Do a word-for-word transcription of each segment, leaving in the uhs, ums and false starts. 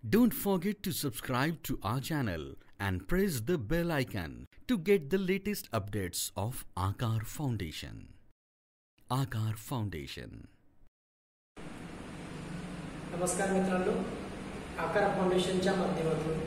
Don't forget to subscribe to our channel and press the bell icon to get the latest updates of Aakar Foundation. Aakar Foundation. नमस्कार मित्रांनो, आकार फाउंडेशनच्या माध्यमातून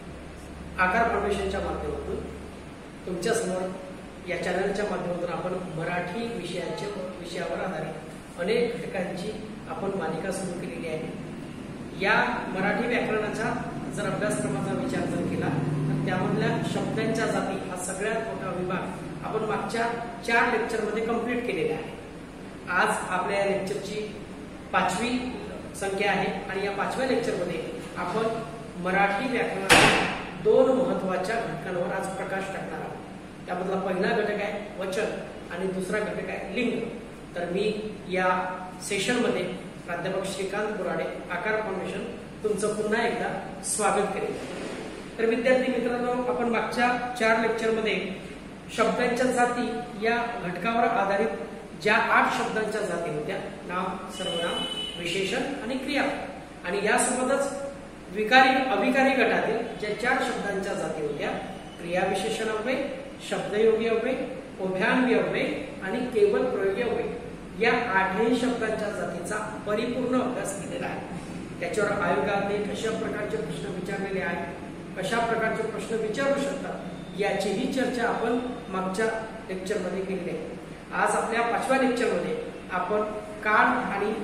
आकार फाउंडेशनच्या माध्यमातून तुमच्या समोर या चॅनलच्या माध्यमातून आपण मराठी विषयाचे विषयावर आधारित अनेक घटकांची आपण मालिका सुरू केलेली आहे. या मराठी व्याकरणाचा जर अभ्यासक्रमाचा विचार जर केला तर त्यामधल्या शब्दांच्या जाती हा सगळ्यात मोठा विभाग आपण मागच्या चार लेक्चरमध्ये कंप्लीट केलेला आहे. आज आपल्या या लेक्चरची पाचवी संख्या आहे आणि या पाचव्या लेक्चरमध्ये आपण मराठी व्याकरणाच्या दोन महत्त्वाच्या घटकांवर आज प्रकाश टाकणार आहोत. त्यामधला पहिला घटक आहे वचन आणि दुसरा घटक आहे लिंग. तर मी या सेशनमध्ये प्राध्यापक श्रीकांत बोराडे, आकार फाउंडेशन, तुमचं पुन्हा एकदा स्वागत करेल. तर विद्यार्थी मित्रांनो, आपण मागच्या चार लेक्चरमध्ये शब्दांच्या जाती या घटकावर आधारित ज्या आठ शब्दांच्या जाती होत्या, नाम, सर्वनाम, विशेषण आणि क्रियापद, आणि यासोबतच विकारी अविकारी गटातील ज्या चार शब्दांच्या जाती होत्या, क्रियाविशेषण अव्यय, शब्दयोगी अव्यय, उभयान्वयी अव्यय आणि केवळ प्रयोगी अव्यय, या आठही शब्दांच्या जातीचा परिपूर्ण अभ्यास केलेला आहे. त्याच्यावर आयोगाने कशा प्रकारचे प्रश्न विचारलेले आहेत, कशा प्रकारचे प्रश्न विचारू शकतात, याचीही चर्चा आपण मागच्या लेक्चरमध्ये केली आहे. आज आपल्या पाचव्या लेक्चरमध्ये आपण काळ आणि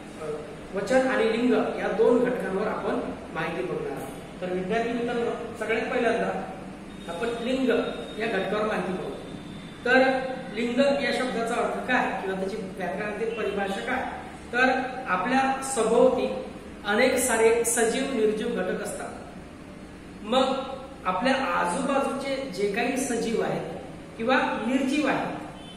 वचन आणि लिंग या दोन घटकांवर आपण माहिती बघणार आहोत. तर विद्यार्थी मित्रांनो, सगळ्यात पहिल्यांदा आपण लिंग या घटकावर माहिती बघू. तर लिंग या शब्दाचा अर्थ काय किंवा त्याची व्याकरणातील परिभाषा काय? तर आपल्या सभोवती अनेक सारे सजीव निर्जीव घटक असतात. मग आपल्या आजूबाजूचे जे काही सजीव आहेत किंवा निर्जीव आहेत,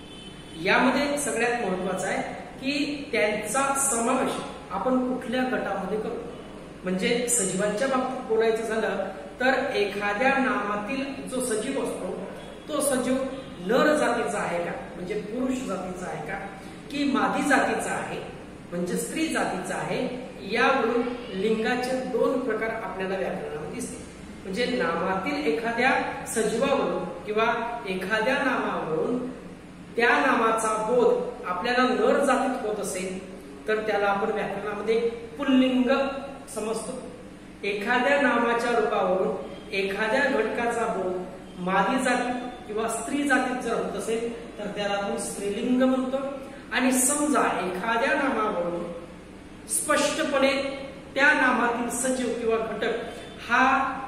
यामध्ये सगळ्यात महत्वाचं आहे की त्यांचा समावेश आपण कुठल्या गटामध्ये करतो. म्हणजे सजीवांच्या बाबतीत बोलायचं झालं तर एखाद्या नामातील जो सजीव असतो तो सजीव नर जातीचा आहे का, म्हणजे पुरुष जातीचा आहे का, की मादी जातीचा आहे म्हणजे स्त्री जातीचा आहे, यावरून लिंगाचे दोन प्रकार आपल्याला व्याकरणामध्ये दिसते. म्हणजे नामातील एखाद्या सजीवावरून किंवा एखाद्या नामावरून त्या नामाचा बोध आपल्याला नर जातीत होत असेल तर त्याला आपण व्याकरणामध्ये पुल्लिंग समजतो. एखाद्या नामाच्या रूपावरून एखाद्या घटकाचा बोध मादी जातीत किंवा स्त्री जातीत जर होत असेल तर त्याला आपण स्त्रीलिंग म्हणतो. आणि समजा एखाद्या नामावरून स्पष्टपणे त्या नामातील सजीव किंवा घटक हा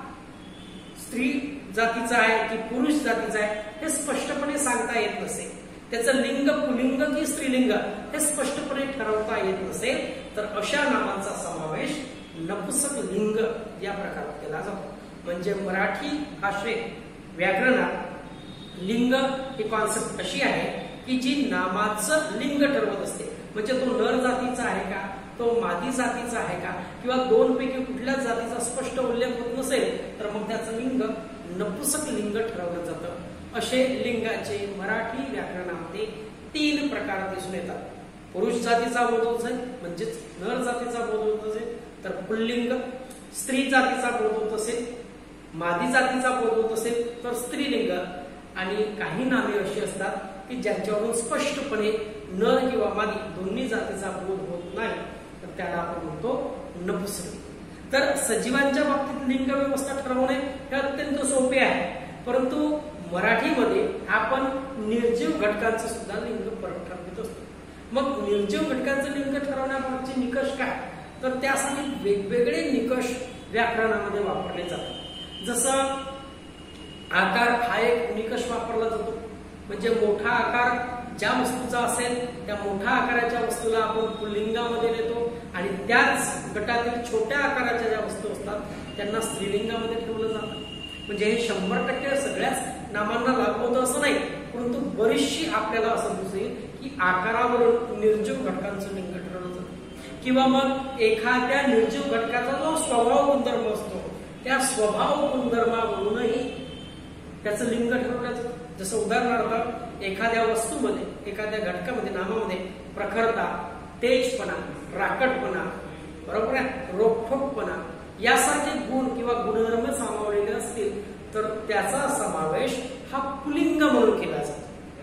स्त्री जातीचा आहे की पुरुष जातीचा आहे हे स्पष्टपणे सांगता येत नसेल, त्याचं लिंग पुल्लिंग की स्त्रीलिंग हे स्पष्टपणे ठरवता येत नसेल तर अशा नामांचा समावेश नपुंसक लिंग या प्रकारात केला जातो. म्हणजे मराठी भाषेत व्याकरणात लिंग ही कॉन्सेप्ट अशी आहे की जी नामाचं लिंग ठरवत असते. म्हणजे तो नर जातीचा आहे का, तो मादी जातीचा आहे का, किंवा दोन पैकी कुठल्याच जातीचा स्पष्ट उल्लेख होत नसेल तर मग त्याचं लिंग नपुंसक लिंग ठरवलं जातं. असे लिंगाचे मराठी व्याकरणामध्ये तीन प्रकार दिसून येतात. पुरुष जातीचा बोध होत असेल म्हणजेच नर जातीचा बोध होत असेल तर पुल्लिंग, स्त्री जातीचा बोध होत असेल, मादी जातीचा बोध होत असेल तर स्त्रीलिंग, आणि काही नामे अशी असतात की ज्यांच्यावरून स्पष्टपणे नर किंवा मादी दोन्ही जातीचा बोध होत नाही तर त्याला आपण म्हणतो नपुंसक. तर सजीवांच्या बाबतीत लिंग व्यवस्था ठरवणे हे अत्यंत सोपे आहे, परंतु मराठीमध्ये आपण निर्जीव घटकांचं सुद्धा लिंग ठरवित असतो. मग निर्जीव घटकांचं लिंग ठरवण्याबाबतचे निकष काय? तर त्यासाठी वेगवेगळे निकष व्याकरणामध्ये वापरले जातात. जसं आकार हा एक निकष वापरला जातो. म्हणजे मोठा आकार ज्या वस्तूचा असेल त्या मोठ्या आकाराच्या वस्तूला आपण पुल्लिंगामध्ये नेतो आणि त्याच गटातील छोट्या आकाराच्या ज्या वस्तू असतात त्यांना स्त्रीलिंगामध्ये ठेवलं जातं. म्हणजे हे शंभर टक्के सगळ्याच नामांना लागू होतं असं नाही, परंतु बरीचशी आपल्याला असं दिसेल की आकारावरून निर्जीव घटकांचं लिंग ठरवलं जातं. किंवा मग एखाद्या निर्जीव घटकाचा जो स्वभाव गुणधर्म असतो त्या स्वभाव गुणधर्मावरूनही त्याचं लिंग ठरवलं जातं. जसं उदाहरणार्थ एखाद्या वस्तूमध्ये, एखाद्या घटकामध्ये, नामामध्ये प्रखरता, तेजपणा, राकटपणा, बरोबर आहे, रोखठोकपणा यासारखे गुण किंवा गुणधर्म सामावलेले असतील तर त्याचा समावेश हा पुल्लिंग म्हणून केला जातो.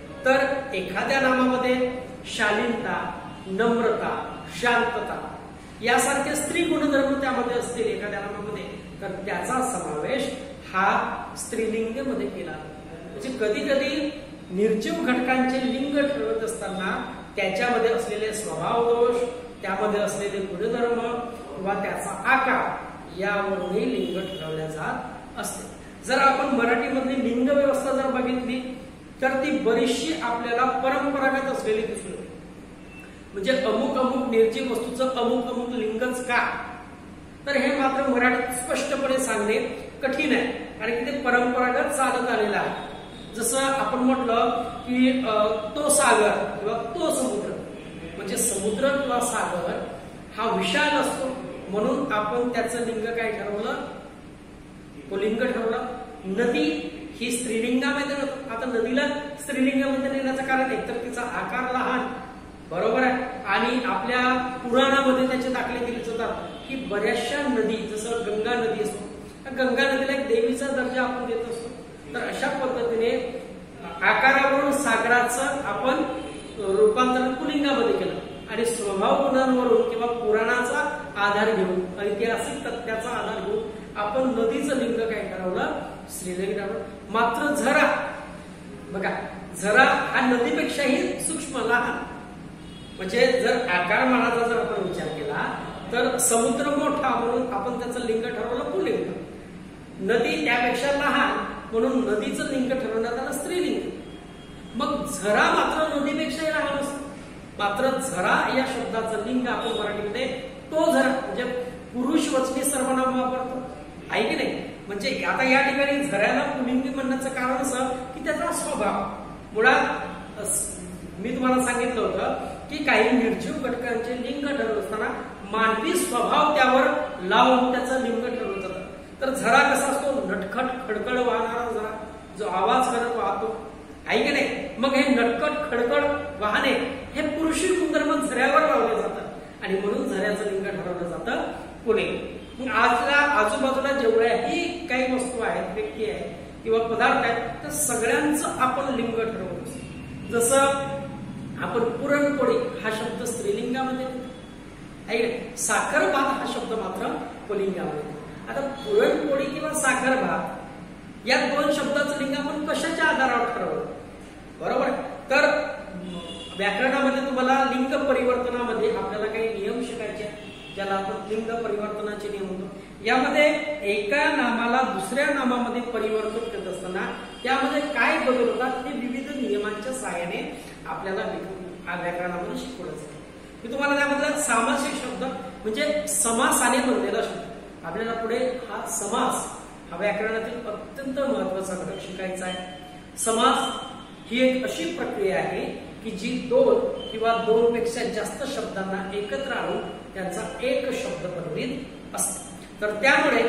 तर एखाद्या नामामध्ये शालीनता, नम्रता, शांतता यासारखे स्त्री गुणधर्म त्यामध्ये असतील एखाद्या नामामध्ये तर त्याचा समावेश हा स्त्रीलिंग मध्ये केला. म्हणजे कधी कधी निर्जीव घटकांचे लिंग ठरवत असताना त्याच्यामध्ये असलेले स्वभाव दोष, त्यामध्ये असलेले गुणधर्म किंवा त्याचा आकार यावरूनही लिंग ठरवल्या जात असते. जर आपण मराठीमधली लिंग व्यवस्था जर बघितली तर ती बरीचशी आपल्याला परंपरागत असलेली दिसून येते. म्हणजे अमुक अमुक निर्जीव वस्तूचं अमुक अमुक लिंगच का, तर हे मात्र मराठीत स्पष्टपणे सांगणे कठीण आहे, कारण की ते परंपरागत चालत आलेलं आहे. जसं आपण म्हटलं की तो सागर किंवा तो समुद्र, म्हणजे समुद्र किंवा सागर हा विशाल असतो म्हणून आपण त्याचं लिंग काय ठरवलं, पुल्लिंग ठरवलं. नदी ही स्त्रीलिंगामध्ये, आता नदीला स्त्रीलिंगामध्ये नेण्याचं कारण एकतर तिचा आकार लहान, बरोबर आहे, आणि आपल्या पुराणामध्ये त्याचे दाखले दिले जातात की बऱ्याचशा नदी, जसं गंगा नदी असतो, गंगा नदीला एक देवीचा दर्जा आपण देत असतो. तर अशा पद्धतीने आकारावरून सागराचं आपण रूपांतरण पुल्लिंगामध्ये केलं आणि स्वभाव गुणांवरून किंवा पुराणाचा आधार घेऊन, ऐतिहासिक तथ्याचा आधार घेऊन आपण नदीचं लिंग काय ठरवलं, स्त्रीलिंग ठरवलं. मात्र झरा बघा, झरा हा नदीपेक्षाही सूक्ष्म लहान, म्हणजे जर आकारमानाचा जर आपण विचार केला तर समुद्र मोठा म्हणून आपण त्याचं लिंग ठरवलं पुल्लिंग, नदी त्यापेक्षा लहान म्हणून नदीचं लिंग ठरवण्यात आलं स्त्रीलिंग. मग झरा मात्र नदीपेक्षाही लहान असतो, मात्र झरा या शब्दाचं लिंग आपण मराठीमध्ये तो झरा, म्हणजे पुरुष वचनी सर्वनाम वापरतो, आहे की नाही. म्हणजे आता या ठिकाणी झऱ्याला पुल्लिंगी म्हणण्याचं कारण असं की त्याचा स्वभाव, मुळात मी तुम्हाला सांगितलं होतं की काही निर्जीव घटकांचे लिंग ठरवत असताना मानवी स्वभाव त्यावर लावून त्याचं लिंग ठरवलं जातं. तर झरा कसा असतो, नटखट खडकड वाहणारा झरा, जो आवाज करत वाहतो, आहे की नाही. मग हे नटखट खडकड वाहने हे पुरुषी गुणधर्म झऱ्यावर लावले जातात आणि म्हणून झऱ्याचं लिंग ठरवलं जातं पुल्लिंग. मग आजला आजूबाजूला जेवढ्याही काही वस्तू आहेत, व्यक्ती आहेत किंवा पदार्थ आहेत, तर सगळ्यांचं आपण लिंग ठरवतो. जसं आपण पुरणपोळी हा शब्द स्त्रीलिंगामध्ये, आहे साखर भात हा शब्द मात्र पुल्लिंगामध्ये. आता पुरणपोळी किंवा साखर भात या दोन शब्दाचं लिंग आपण कशाच्या आधारावर ठरवलं, बरोबर. तर व्याकरणामध्ये तुम्हाला लिंग परिवर्तनामध्ये आपल्याला काही नियम शिकायचे, ज्याला आपण लिंग परिवर्तनाचे नियम म्हणतो. यामध्ये एका नामाला दुसऱ्या नामामध्ये परिवर्तन करत असताना त्यामध्ये काय बदल होतात हे विविध नियमांच्या सहाय्याने आपल्याला व्याकरणामध्ये शिकवलं जातं. मी तुम्हाला त्यामधला सामासिक शब्द म्हणजे समासाने बनलेला शब्द, आपल्याला पुढे हा समास हा व्याकरणातील अत्यंत महत्वाचा घटक शिकायचा आहे. समास ही एक अशी प्रक्रिया आहे की जी दोन किंवा दोन पेक्षा जास्त शब्दांना एकत्र आणून त्यांचा एक शब्द बनवित असते. तर त्यामुळे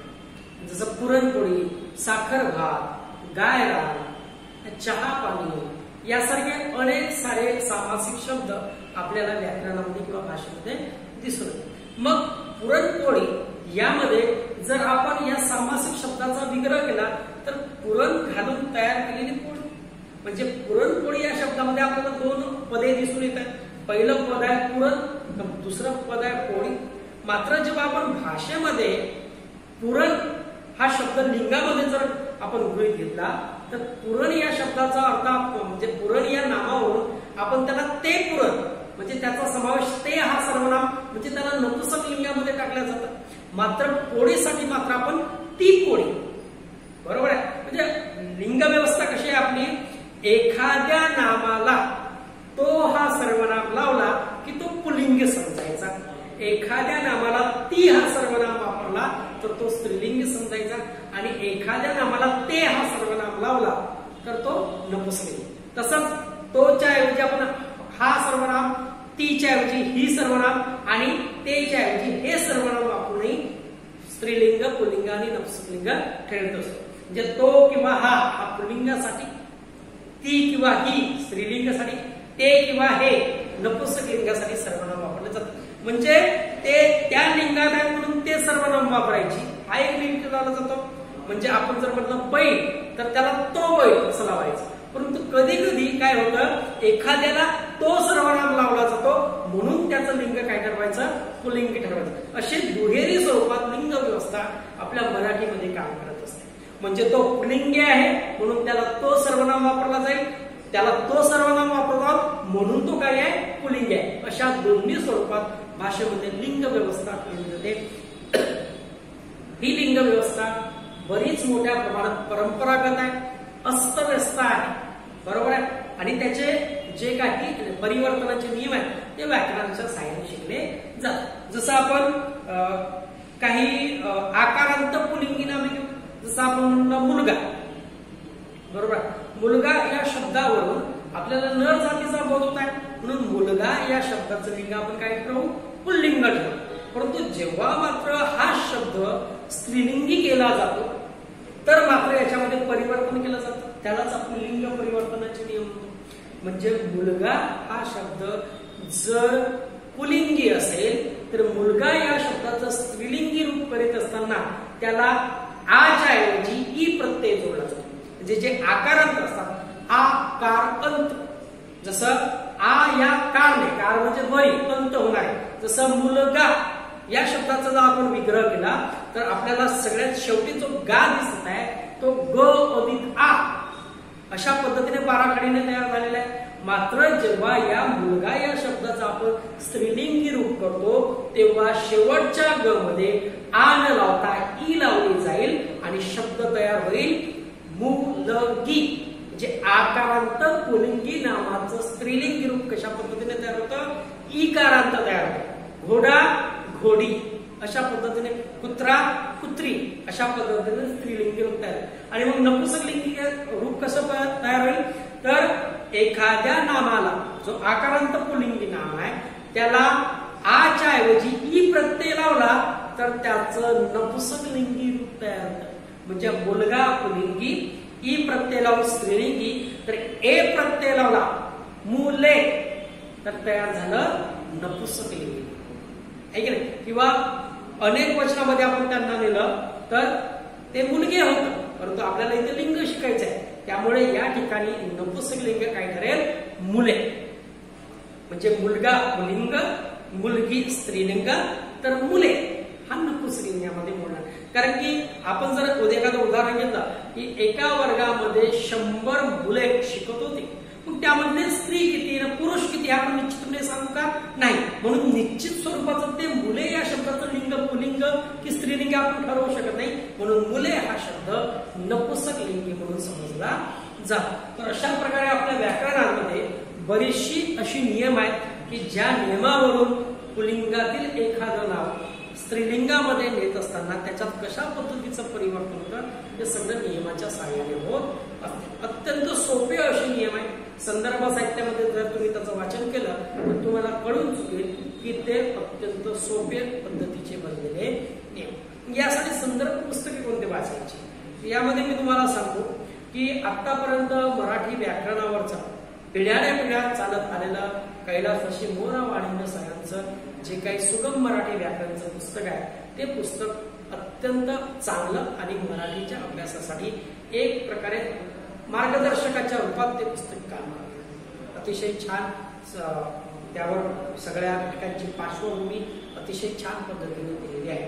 जसं पुरणपोळी, साखर भात, गायरान, चहा पाणी यासारखे अनेक सारे सामासिक शब्द आपल्याला व्याकरणामध्ये किंवा भाषेमध्ये दिसून येतात. मग पुरणपोळी यामध्ये जर आपण या सामासिक शब्दाचा विग्रह केला तर पुरण घालून तयार केलेली पोळी, म्हणजे पुरणपोळी या शब्दामध्ये आपल्याला दोन पदे दिसून येतात. पहिलं पद आहे पुरण, दुसरं पद आहे पोळी. मात्र जेव्हा आपण भाषेमध्ये पुरण हा शब्द लिंगामध्ये जर आपण गृहीत घेतला तर पुरण या शब्दाचा अर्थ म्हणजे पुरण या नामावरून आपण त्याला ते पुरण म्हणजे त्याचा समावेश ते हा सर्वनाम म्हणजे त्याला नपुंसक लिंगामध्ये टाकलं जातं. मात्र पोळीसाठी मात्र आपण ती पोळी, बरोबर आहे. म्हणजे लिंग व्यवस्था कशी आहे आपली, एखाद्या नामाला तो हा सर्वनाम लावला की तो पुल्लिंग समजायचा, एखाद्या नामाला ती हा सर्वनाम वापरला तर तो स्त्रीलिंग समजायचा आणि एखाद्या नामाला ते हा सर्वनाम लावला तर तो नपुंसकलिंग. तसंच तोच्या ऐवजी आपण हा सर्वनाम, तीच्या ऐवजी ही सर्वनाम आणि तेच्या ऐवजी हे सर्वनाम वापरूनही स्त्रीलिंग, पुल्लिंग आणि नपुंसकलिंग ठरवत असतो. म्हणजे तो किंवा हा हा पुल्लिंगासाठी, ती किंवा ही स्त्रीलिंगासाठी, ते किंवा हे नपुंसकलिंगासाठी सर्वनाम वापरले जातात. म्हणजे ते त्या लिंगात आहे म्हणून ते सर्वनाम वापरायची, हा एक नियम लावला जातो. म्हणजे आपण जर म्हटलं बैल तर त्याला तो बैल असं लावायचं. परंतु कधी कधी काय होतं, एखाद्याला तो सर्वनाम लावला जातो म्हणून त्याचं लिंग काय ठरवायचं, पुल्लिंगी ठरवायचं. अशी दुहेरी स्वरूपात लिंग व्यवस्था आपल्या मराठीमध्ये काम करत असते. म्हणजे तो पुल्लिंगी आहे म्हणून त्याला तो सर्वनाम वापरला जाईल, त्याला तो सर्वनाम वापरतात म्हणून तो काय आहे, पुल्लिंगी आहे. अशा दोन्ही स्वरूपात भाषेमध्ये लिंग व्यवस्था केली जाते. ही लिंग व्यवस्था बरीच मोठ्या प्रमाणात परंपरागत आहे, अस्तव्यस्त आहे, बरोबर आहे. आणि त्याचे जे काही परिवर्तनाचे नियम आहेत ते व्याकरणाच्या साहाय्याने शिकले जातात. जसं आपण काही आकारांत पुल्लिंगी नामे घेऊ. जसं आपण म्हणतो मुलगा, बरोबर. मुलगा या शब्दावरून आपल्याला नर जातीचा बोध होत आहे म्हणून मुलगा या शब्दाचं लिंग आपण काय ठरवू, पुल्लिंग ठरवू. परंतु जेव्हा मात्र हा शब्द स्त्रीलिंगी केला जातो तर मात्र याच्यामध्ये परिवर्तन केलं जातं, त्यालाच आपण लिंग परिवर्तनाचे नियम म्हणतो. म्हणजे मुलगा हा शब्द जर पुल्लिंगी असेल तर मुलगा या शब्दाचं स्त्रीलिंगी रूप करीत असताना त्याला आच्या ऐवजी ई प्रत्यय जोडला जातो. म्हणजे जे आकारांत असतात, आ कार अंत, जसं आ या कारने, कार म्हणजे वरी, अंत होणार आहे. जसं मुलगा या शब्दाचा जर आपण विग्रह केला तर आपल्याला सगळ्यात शेवटी जो गा दिसत आहे तो ग अधिक आ अशा पद्धतीने बाराखडीने तयार झालेला आहे. मात्र जेव्हा या मुलगा या शब्दाचा आपण स्त्रीलिंगी रूप करतो तेव्हा शेवटच्या ग मध्ये आ न लावता ई लावली जाईल आणि शब्द तयार होईल मुलगी. म्हणजे आकारांत पुल्लिंगी नामाचं स्त्रीलिंगी रूप कशा पद्धतीने तयार होतं, ईकारांत तयार होतं. घोडा घोडी अशा पद्धतीने, कुत्रा कुत्री अशा पद्धतीने स्त्रीलिंगी रूप तयार. आणि मग नपुंसकलिंगी रूप कसं तयार होईल तर एखाद्या नामाला जो आकारांत पुल्लिंगी नाम आहे त्याला आच्या ऐवजी ई प्रत्यय लावला तर त्याचं नपुंसकलिंगी रूप तयार होतं. म्हणजे मुलगा पुल्लिंगी, ई प्रत्यय लावून स्त्रीलिंगी, तर ए प्रत्यय लावला मुले तर तयार झालं नपुंसकलिंगी, आहे की नाही. किंवा अनेक वचनामध्ये आपण त्यांना नेलं तर ते मुलगे होतं, परंतु आपल्याला इथे लिंग शिकायचं आहे त्यामुळे या ठिकाणी नपुंसकलिंग काय ठरेल, मुले. म्हणजे मुलगा पुल्लिंग, मुलगी स्त्रीलिंग, तर मुले हा नपुंसकलिंगामध्ये बोलणार. कारण की आपण जर उद्या एखादं उदाहरण घेतलं की एका वर्गामध्ये शंभर मुले शिकत होती, पण त्यामध्ये स्त्री किती आणि पुरुष किती आपण निश्चितपणे सांगू का नाही. म्हणून निश्चित स्वरूपाचं ते मुले या शब्दाचं लिंग पुल्लिंग की स्त्रीलिंग आपण ठरवू शकत नाही. म्हणून मुले हा शब्द नपुंसकलिंगी म्हणून समजला जातो. तर अशा प्रकारे आपल्या व्याकरणामध्ये बरीचशी अशी नियम आहेत की ज्या नियमावरून पुल्लिंगातील एखादं नाव स्त्रीलिंगामध्ये नेत असताना त्याच्यात कशा पद्धतीचं परिवर्तन होतं हे सगळं नियमाच्या सहाय्याने होत असते. अत्यंत सोपे असे नियम आहेत. संदर्भ साहित्यामध्ये जर तुम्ही त्याचं वाचन केलं तर तुम्हाला कळून चुकेल की ते अत्यंत सोपे पद्धतीचे बनलेले नियम. यासाठी संदर्भ पुस्तके कोणते वाचायची यामध्ये मी तुम्हाला सांगतो की आतापर्यंत मराठी व्याकरणावरचा पिढ्याने पिढ्या चालत आलेलं कैलासवासी मोरा वाणिज्य सरांचं जे काही सुगम मराठी व्याकरणचं पुस्तक आहे ते पुस्तक अत्यंत चांगलं आणि मराठीच्या अभ्यासासाठी एक प्रकारे मार्गदर्शकाच्या रूपात ते पुस्तक काम करतं. अतिशय छान त्यावर सगळ्या ठिकाणची पार्श्वभूमी अतिशय छान पद्धतीने दिलेली आहे.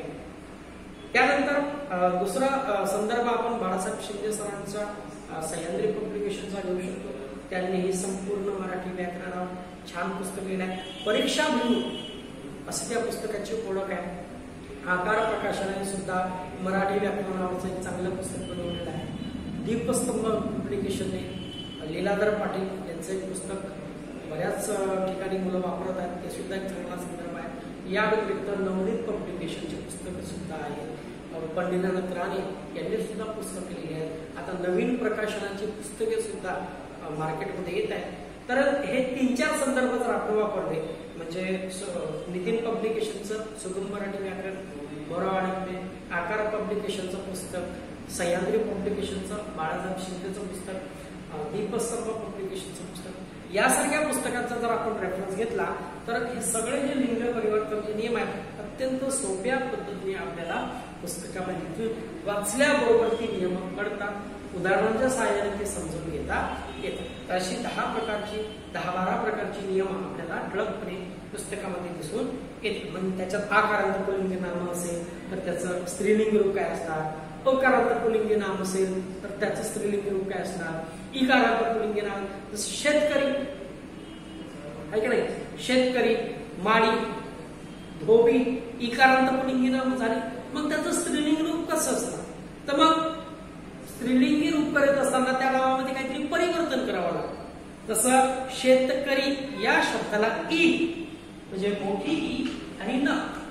त्यानंतर दुसरा संदर्भ आपण बाळासाहेब शिंदे सरांचा सह्याद्री पब्लिकेशनचा घेऊ शकतो. त्यांनी ही संपूर्ण मराठी व्याकरणावर छान पुस्तक लिहिलं आहे. परीक्षा भिन्न असं त्या पुस्तकाची ओळख आहे. आकार प्रकाशनाने सुद्धा मराठी व्याकरणावरचं एक चांगलं पुस्तक बनवलेलं आहे. दीपस्तंभ पब्लिकेशनने लीलाधर पाटील यांचं एक पुस्तक बऱ्याच ठिकाणी मुलं वापरत आहेत, ते सुद्धा एक चांगला संदर्भ आहे. या व्यतिरिक्त नवनीत पब्लिकेशनचे पुस्तकं सुद्धा आहेत. पंडितानाथ राणे यांनी सुद्धा पुस्तकं लिहिली आहेत. आता नवीन प्रकाशनाची पुस्तके सुद्धा मार्केटमध्ये येत आहेत. तर हे तीन चार संदर्भ जर आपण वापरले म्हणजे नितीन पब्लिकेशनचं सुगम मराठी व्याकरण, मोरा वाणिज्य, आकार पब्लिकेशनचं पुस्तक, सह्याद्री पब्लिकेशनचं बाळासाहेब शिंदेचं पुस्तक, दीपस्तंभ एज्युकेशनचं पुस्तक, यासारख्या पुस्तकाचा जर आपण रेफरन्स घेतला तर हे सगळे जे लिंग परिवर्तनचे नियम आहेत अत्यंत सोप्या पद्धतीने आपल्याला पुस्तकामध्ये वाचल्याबरोबर ती नियम कळतात, उदाहरणांच्या सहाय्याने ते समजून घेता येतात. अशी दहा प्रकारची दहा बारा प्रकारची नियम आपल्याला ठळकपणे पुस्तकामध्ये दिसून येते. म्हणजे त्याच्यात आकारांत पुल्लिंगी नाम असेल तर त्याचं स्त्रीलिंग रूप काय असणार, अकारांत पुल्लिंगी नाम असेल तर त्याचं स्त्रीलिंग रूप काय असणार, इकारांत पुल्लिंगी नाम जसं शेतकरी आहे की नाही, शेतकरी, माळी, धोबी इकारांत पुल्लिंगी नाम झाली, मग त्याचं स्त्रीलिंग रूप कसं असणार, तर मग स्त्रीलिंगी रूप करत असताना त्या नावामध्ये काहीतरी परिवर्तन करावं लागतं. जसं शेतकरी या शब्दाला ई म्हणजे मोठी ई आणि न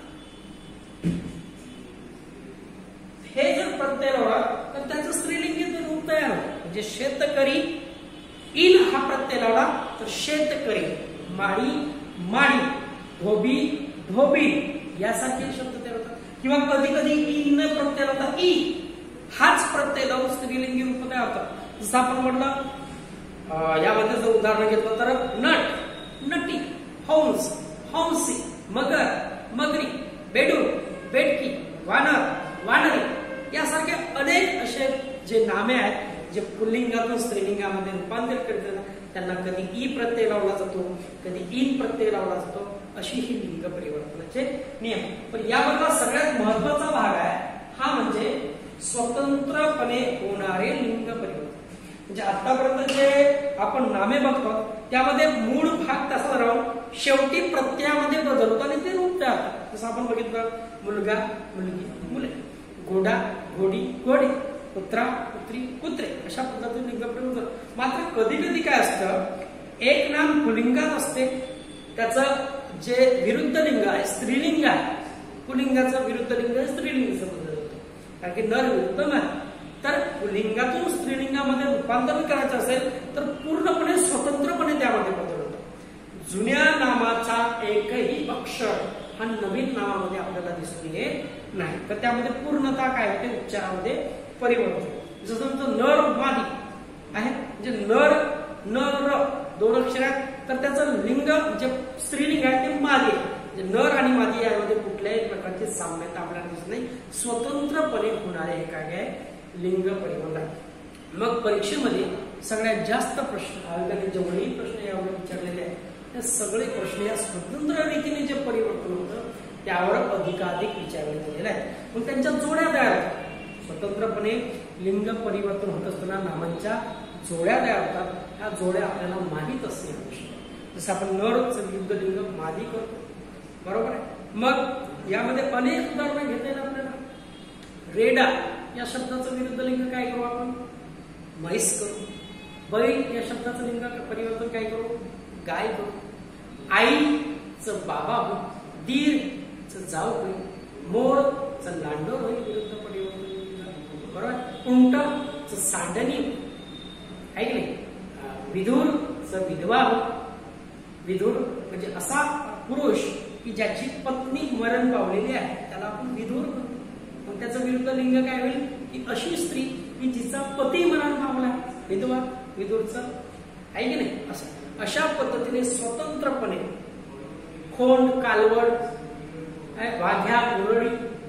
हे जर प्रत्यय लावला तर त्याचं स्त्रीलिंगी रूप तयार होतं. म्हणजे शेतकरी इन हा प्रत्यय लावला तर शेतकरी, माळी माळी, धोबी धोबी यासारखे शब्द तयार होतात. किंवा कधी कधी इन प्रत्यय लावता ई हाच प्रत्यय लावून स्त्रीलिंगी रूप तयार होतात. जसं आपण म्हटलं यामध्ये जर उदाहरण घेतलं तर नट, नटी, हंस, हंसी, मगर, मगरी, बेडूक, बेडकी, वानर, वानरी यासारखे अनेक असे जे नामे आहेत जे पुल्लिंगातून स्त्रीलिंगामध्ये रूपांतर करतात त्यांना कधी ई प्रत्यय लावला जातो, कधी इन प्रत्यय लावला जातो. अशी ही लिंग परिवर्तनाचे नियम. पण यामधला सगळ्यात महत्वाचा भाग आहे हा म्हणजे स्वतंत्रपणे होणारे लिंग परिवर्तन. म्हणजे आतापर्यंत जे आपण नामे बघतो त्यामध्ये मूळ भाग तसा राहून शेवटी प्रत्ययामध्ये बदल होतो आणि ते रूप तयार होतात. जसं आपण बघितलं मुलगा, मुलगी, मुले, घोडा, घोडी, घोडे, कुत्रा, कुत्री, कुत्रे अशा पद्धतीने लिंग परिवर्तन. मात्र कधी कधी काय असतं एक नाम पुल्लिंगात असते त्याचं जे विरुद्ध लिंग आहे स्त्रीलिंग आहे, पुल्लिंगाचं विरुद्ध लिंग आहे स्त्रीलिंगाचं बदल होतो कारण की नर विरुद्ध नर. तर पुल्लिंगातून स्त्रीलिंगामध्ये रूपांतर करायचं असेल तर पूर्णपणे स्वतंत्रपणे त्यामध्ये बदल होतो. जुन्या नामाचा एकही अक्षर हा नवीन नामामध्ये आपल्याला दिसून येत नाही. तर त्यामध्ये पूर्णता काय होते, उच्चारामध्ये परिवर्तन. जसं नर मादी आहे म्हणजे नर नर दोन अक्षर आहेत तर त्याचं लिंग जे स्त्रीलिंग आहे ते मादी आहे. नर आणि मादी यामध्ये कुठल्याही प्रकारची साम्यता आपल्याला दिसत नाही, स्वतंत्रपणे होणारे हे काय आहे लिंग परिवर्तन. मग परीक्षेमध्ये सगळ्यात जास्त प्रश्न आयोगाने जेवढेही प्रश्न यावर विचारलेले आहेत ते सगळे प्रश्न या स्वतंत्र रीतीने जे परिवर्तन होतं त्यावर अधिकाधिक विचारले गेलेले आहेत. मग त्यांच्या जोड्या तयार होतात. स्वतंत्रपणे लिंग परिवर्तन होत असताना नामांच्या जोड्या तयार होतात. ह्या जोड्या आपल्याला माहीत असणे आवश्यक आहे. जसं आपण नरचं विरुद्ध लिंग मादी करतो बरोबर आहे. मग यामध्ये अनेक उदाहरणं घेता येईल आपल्याला. रेडा या शब्दाचं विरुद्ध लिंग काय करू आपण, म्हैस करू. बैल या शब्दाचं लिंग परिवर्तन काय करू, गाय करू. आईचं बाबा होईल, दीरचं जाऊ होईल, मोरचं लांडोर होईल विरुद्ध परिवर्तन बरोबर. उंटचं सांडणी आहे की नाही. विधूरचं विधवा होईल. विधूर म्हणजे असा पुरुष की ज्याची पत्नी मरण पावलेली आहे त्याला आपण विधूर म्हणतो. मग त्याचं विरुद्ध लिंग काय होईल की अशी स्त्री की जिचा पती मरण पावला, विधवा, विधूरचं आहे की नाही. असं अशा पद्धतीने स्वतंत्रपणे खोंड, कालवड, वाघ्या, उरळी,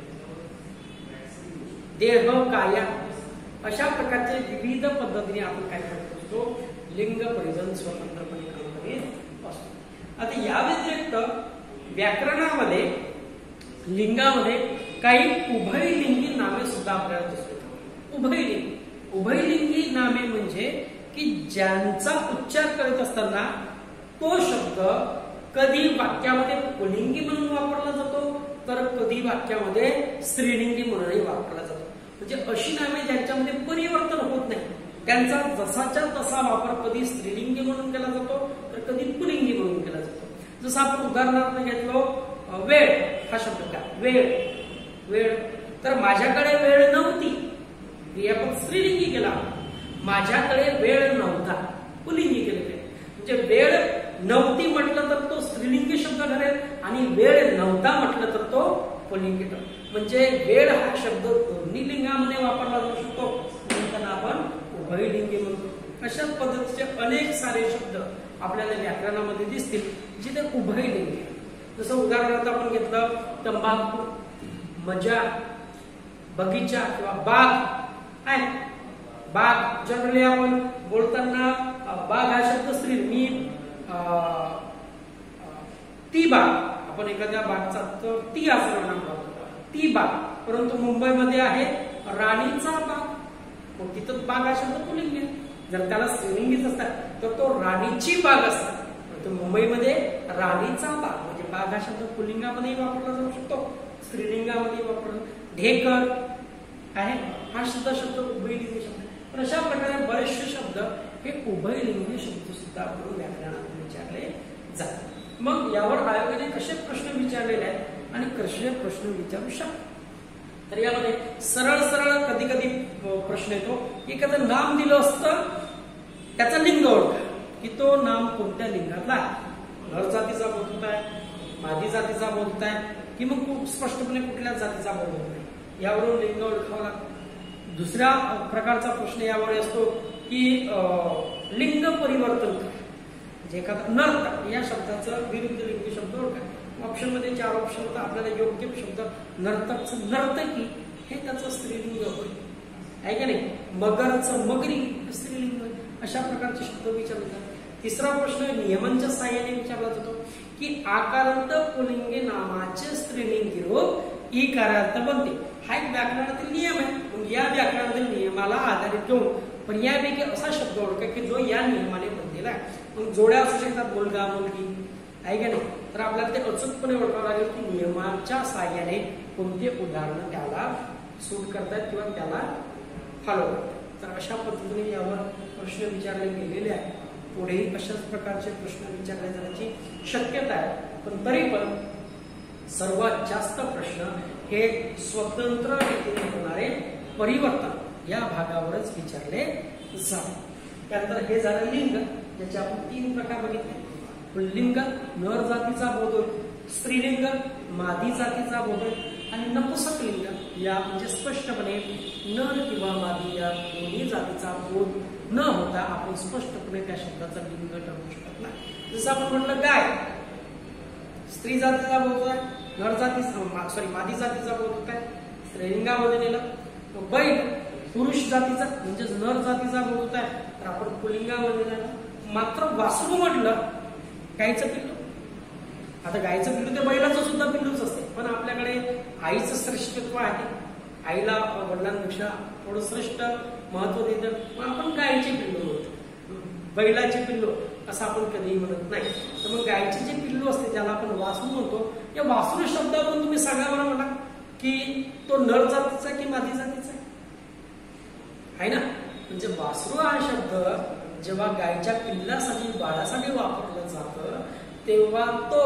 देह, काया अशा प्रकारचे विविध पद्धतीने आपण काय करत असतो लिंग परिवर्तन स्वतंत्रपणे करत असतो. आता या व्यतिरिक्त व्याकरणामध्ये लिंगामध्ये काही उभयलिंगी नामे सुद्धा आपल्याला दिसतात. उभयलिंगी उभयलिंगी नामे म्हणजे की ज्यांचा उच्चार करत असताना तो शब्द कधी वाक्यामध्ये पुल्लिंगी म्हणून वापरला जातो तर कधी वाक्यामध्ये स्त्रीलिंगी म्हणूनही वापरला जातो. म्हणजे अशी नामे ज्यांच्यामध्ये परिवर्तन होत नाही त्यांचा जसाच्या तसा वापर कधी स्त्रीलिंगी म्हणून केला जातो तर कधी पुल्लिंगी म्हणून केला जातो. जसं आपण उदाहरणार्थ घेतलो वेळ हा शब्द काय, वेळ वेळ तर माझ्याकडे वेळ नव्हती आपण स्त्रीलिंगी केला. माझ्याकडे वेळ नव्हता पुल्लिंगी केले. म्हणजे वेळ नव्हती म्हटलं तर तो स्त्रीलिंगी शब्द ठरेल आणि वेळ नव्हता म्हटलं तर तो पुल्लिंगी ठरेल. म्हणजे वेळ हा शब्द दोन्ही लिंगामध्ये वापरला जाऊ शकतो म्हणून त्यांना आपण उभयलिंगी म्हणतो. अशा पद्धतीचे अनेक सारे शब्द आपल्याला व्याकरणामध्ये दिसतील जिथे उभयलिंगी. जसं उदाहरणार्थ आपण घेतलं तंबाखू, मजा, बगीचा किंवा बाग आहे. बाग जनरली आपण बोलताना बाग हा शब्द स्त्री, मी ती बाग, आपण एखाद्या बागचा तर ती असं म्हणतो ती बाग. परंतु मुंबईमध्ये आहे राणीचा बाग, मग तिथं बाग हा शब्द पुल्लिंगी आहे. जर त्याला स्त्रीलिंगीच असतात तर तो राणीची बाग असतात. परंतु मुंबईमध्ये राणीचा बाग म्हणजे बाग हा शब्द पुल्लिंगामध्ये वापरला जाऊ शकतो, स्त्रीलिंगामध्ये वापरला. ढेकर आहे हा सुद्धा शब्द उभयलिंगी शब्द. पण अशा प्रकारे बरेचसे शब्द हे उभयलिंगी शब्द सुद्धा आपण व्याकरणात विचारले जातात. मग यावर आयोगाने कसे प्रश्न विचारलेले आहेत आणि कसे प्रश्न विचारू शकतात. तर यामध्ये सरळ सरळ कधी कधी प्रश्न येतो, एखादं नाम दिलं असतं त्याचा लिंग ओळखा, की तो नाम कोणत्या लिंगातला आहे. नर जातीचा बोध होत आहे, मादी जातीचा बोध होत आहे, की मग खूप स्पष्टपणे कुठल्या जातीचा बोध होत नाही, यावरून लिंग ओळखावं लागतं. दुसऱ्या प्रकारचा प्रश्न यावर असतो की लिंग परिवर्तन करा, म्हणजे एखादा नर्तक या शब्दाचं विरुद्ध लिंगी शब्द ओळखा. ऑप्शन मध्ये चार ऑप्शन होता, आपल्याला योग्य शब्द नर्तकचं नर्तकी हे त्याचं स्त्रीलिंग होईल, आहे का नाही. मगरचं मगरी स्त्रीलिंग, अशा प्रकारचे शब्द विचारले जातात. तिसरा प्रश्न नियमांच्या साहाय्याने विचारला जातो की आकारांत पुल्लिंगी नामाचे स्त्रीलिंगी रूप इकारार्थ बनते. हा एक व्याकरणातील नियम आहे. मग या व्याकरणातील नियमाला आधारित घेऊन पर्यायपैकी असा शब्द ओळखा की जो या नियमाने बनलेला आहे. मग जोड्या असू शकतात, मुलगा मुलगी, आहे का नाही. तर आपल्याला ते अचूकपणे ओळखावं लागेल की नियमांच्या साहाय्याने कोणते उदाहरण त्याला सूट करतात किंवा त्याला फॉलो करतात. तर अशा पद्धतीने यावर प्रश्न विचारले गेलेले आहेत. पुढेही अशाच प्रकारचे प्रश्न विचारले जाण्याची शक्यता आहे. पण तरी पण सर्वात जास्त प्रश्न हे स्वतंत्र रीतीने होणारे परिवर्तन या भागावरच विचारले जातात. त्यानंतर हे झालं लिंग, ज्याचे आपण तीन प्रकार बघितले. पुल्लिंग नर जातीचा बोध होईल, स्त्रीलिंग मादी जातीचा बोध होईल, आणि नपुंसक लिंग या म्हणजे स्पष्टपणे नर किंवा मादी या दोन्ही जातीचा बोध न होता आपण स्पष्टपणे त्या शब्दाचा लिंग ठरवू शकत नाही. जसं आपण म्हटलं गाय स्त्री जातीचा बोध होत आहे, नर जाती सॉरी मादी जातीचा बोध होत आहे, स्त्रीलिंगामध्ये नेलं. बैल पुरुष जातीचा म्हणजेच नर जातीचा बोध होत आहे, तर आपण पुल्लिंगामध्ये नेलं. मात्र वासरू म्हटलं गायचं पिल्लू, आता गायचं पिल्लू ते बैलाचं सुद्धा पिल्लूच असते, पण आपल्याकडे आईचं श्रेष्ठत्व आहे, आईला वडिलांपेक्षा थोडं श्रेष्ठ महत्व देतं, पण आपण गायचे पिल्लू म्हणतो, बैलाचे पिल्लू असं आपण कधीही म्हणत नाही. तर मग गायचे जे पिल्लू असते त्याला आपण वासरू म्हणतो. या वासरू शब्दावरून तुम्ही सांगा बरं मला की तो नर जातीचा की मादी जातीचा आहे ना. म्हणजे वासरू हा शब्द जेव्हा गायच्या पिल्लासाठी बाळासाठी वापरलं जातं तेव्हा तो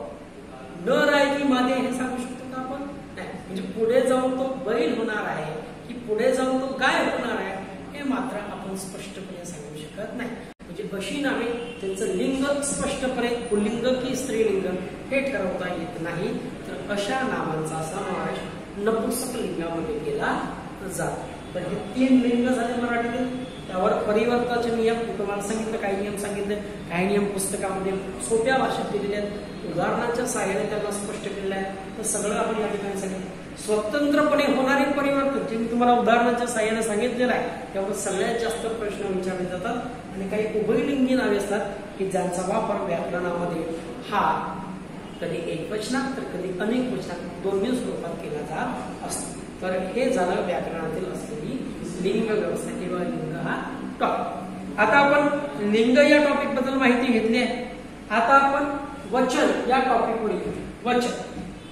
नर आहे की मादी हे सांगू शकतो का आपण नाही. म्हणजे पुढे जाऊन तो बैल होणार आहे की पुढे जाऊन तो गाय होणार आहे हे मात्र आपण स्पष्टपणे सांगू शकत नाही. म्हणजे अशी नावे त्यांचं लिंग स्पष्टपणे पुल्लिंग की स्त्रीलिंग हे ठरवता येत नाही. तर अशा नावांचा समावेश नपुंसक लिंगामध्ये केला जातो. तर हे तीन लिंग झाले मराठीतील. त्यावर परिवर्तनाचे नियम तुम्हाला सांगितलं, काही नियम सांगितले, काही नियम पुस्तकामध्ये सोप्या भाषेत दिलेले आहेत, उदाहरणाच्या सहाय्याने त्यांना स्पष्ट केलेलं आहे. तर सगळं आपण या ठिकाणी सांगितलं. स्वतंत्रपणे होणारे परिवर्तन जे मी तुम्हाला उदाहरणाच्या सहाय्याने सांगितलेलं आहे त्यावर सगळ्यात जास्त प्रश्न विचारले जातात. आणि काही उभयलिंगी नावे असतात की ज्यांचा वापर व्याकरणामध्ये हा कधी एक वचनात तर कधी अनेक वचनात दोन्ही स्वरूपात केला जात असतो. तर हे झालं व्याकरणातील असलेली लिंग व्यवस्था किंवा लिंग हा टॉपिक. आता आपण लिंग या टॉपिक बद्दल माहिती घेतली आहे. आता आपण वचन या टॉपिक वर येऊ. वचन,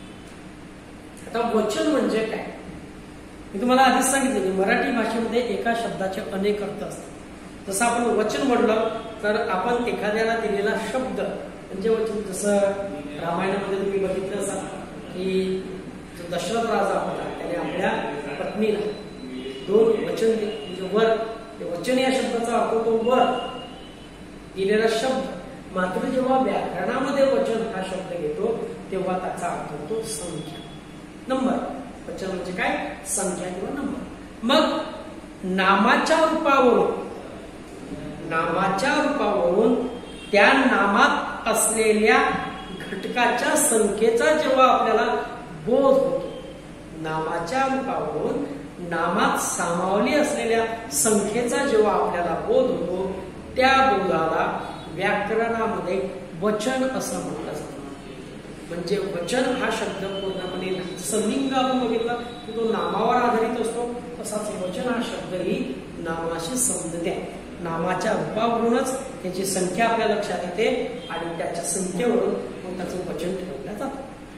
आता वचन म्हणजे काय मी तुम्हाला आधीच सांगितलं की मराठी भाषेमध्ये एका शब्दाचे अनेक अर्थ असतात. जसं आपण वचन म्हटलं तर आपण एखाद्याला दिलेला शब्द म्हणजे वचन. जसं रामायणामध्ये तुम्ही बघितलं असाल की जो दशरथ राजा होता त्याने आपल्या पत्नीला दोन वचन दिले, म्हणजे वर. वचन या शब्दाचा अर्थ तो वर दिलेला शब्द. मात्र जेव्हा व्याकरणामध्ये वचन हा शब्द घेतो तेव्हा त्याचा अर्थ होतो संख्या, नंबर. वचन म्हणजे काय, संख्या किंवा नंबर. मग नामाच्या रूपावरून नामाच्या रूपावरून त्या नामात असलेल्या घटकाच्या संख्येचा जेव्हा आपल्याला बोध होतो, नामाच्या रूपावरून नामात सामावली असलेल्या संख्येचा जेव्हा आपल्याला बोध होतो, त्या बोधाला व्याकरणामध्ये वचन असं म्हटलं जातं. म्हणजे वचन हा शब्द पूर्णपणे संलिंग आपण बघितला की तो नामावर आधारित असतो, तसाच वचन हा शब्दही नामाशी संबंधित आहे. नामाच्या रूपावरूनच त्याची संख्या आपल्या लक्षात येते आणि त्याच्या संख्येवरून मग त्याचं वचन ठरवलं जातं.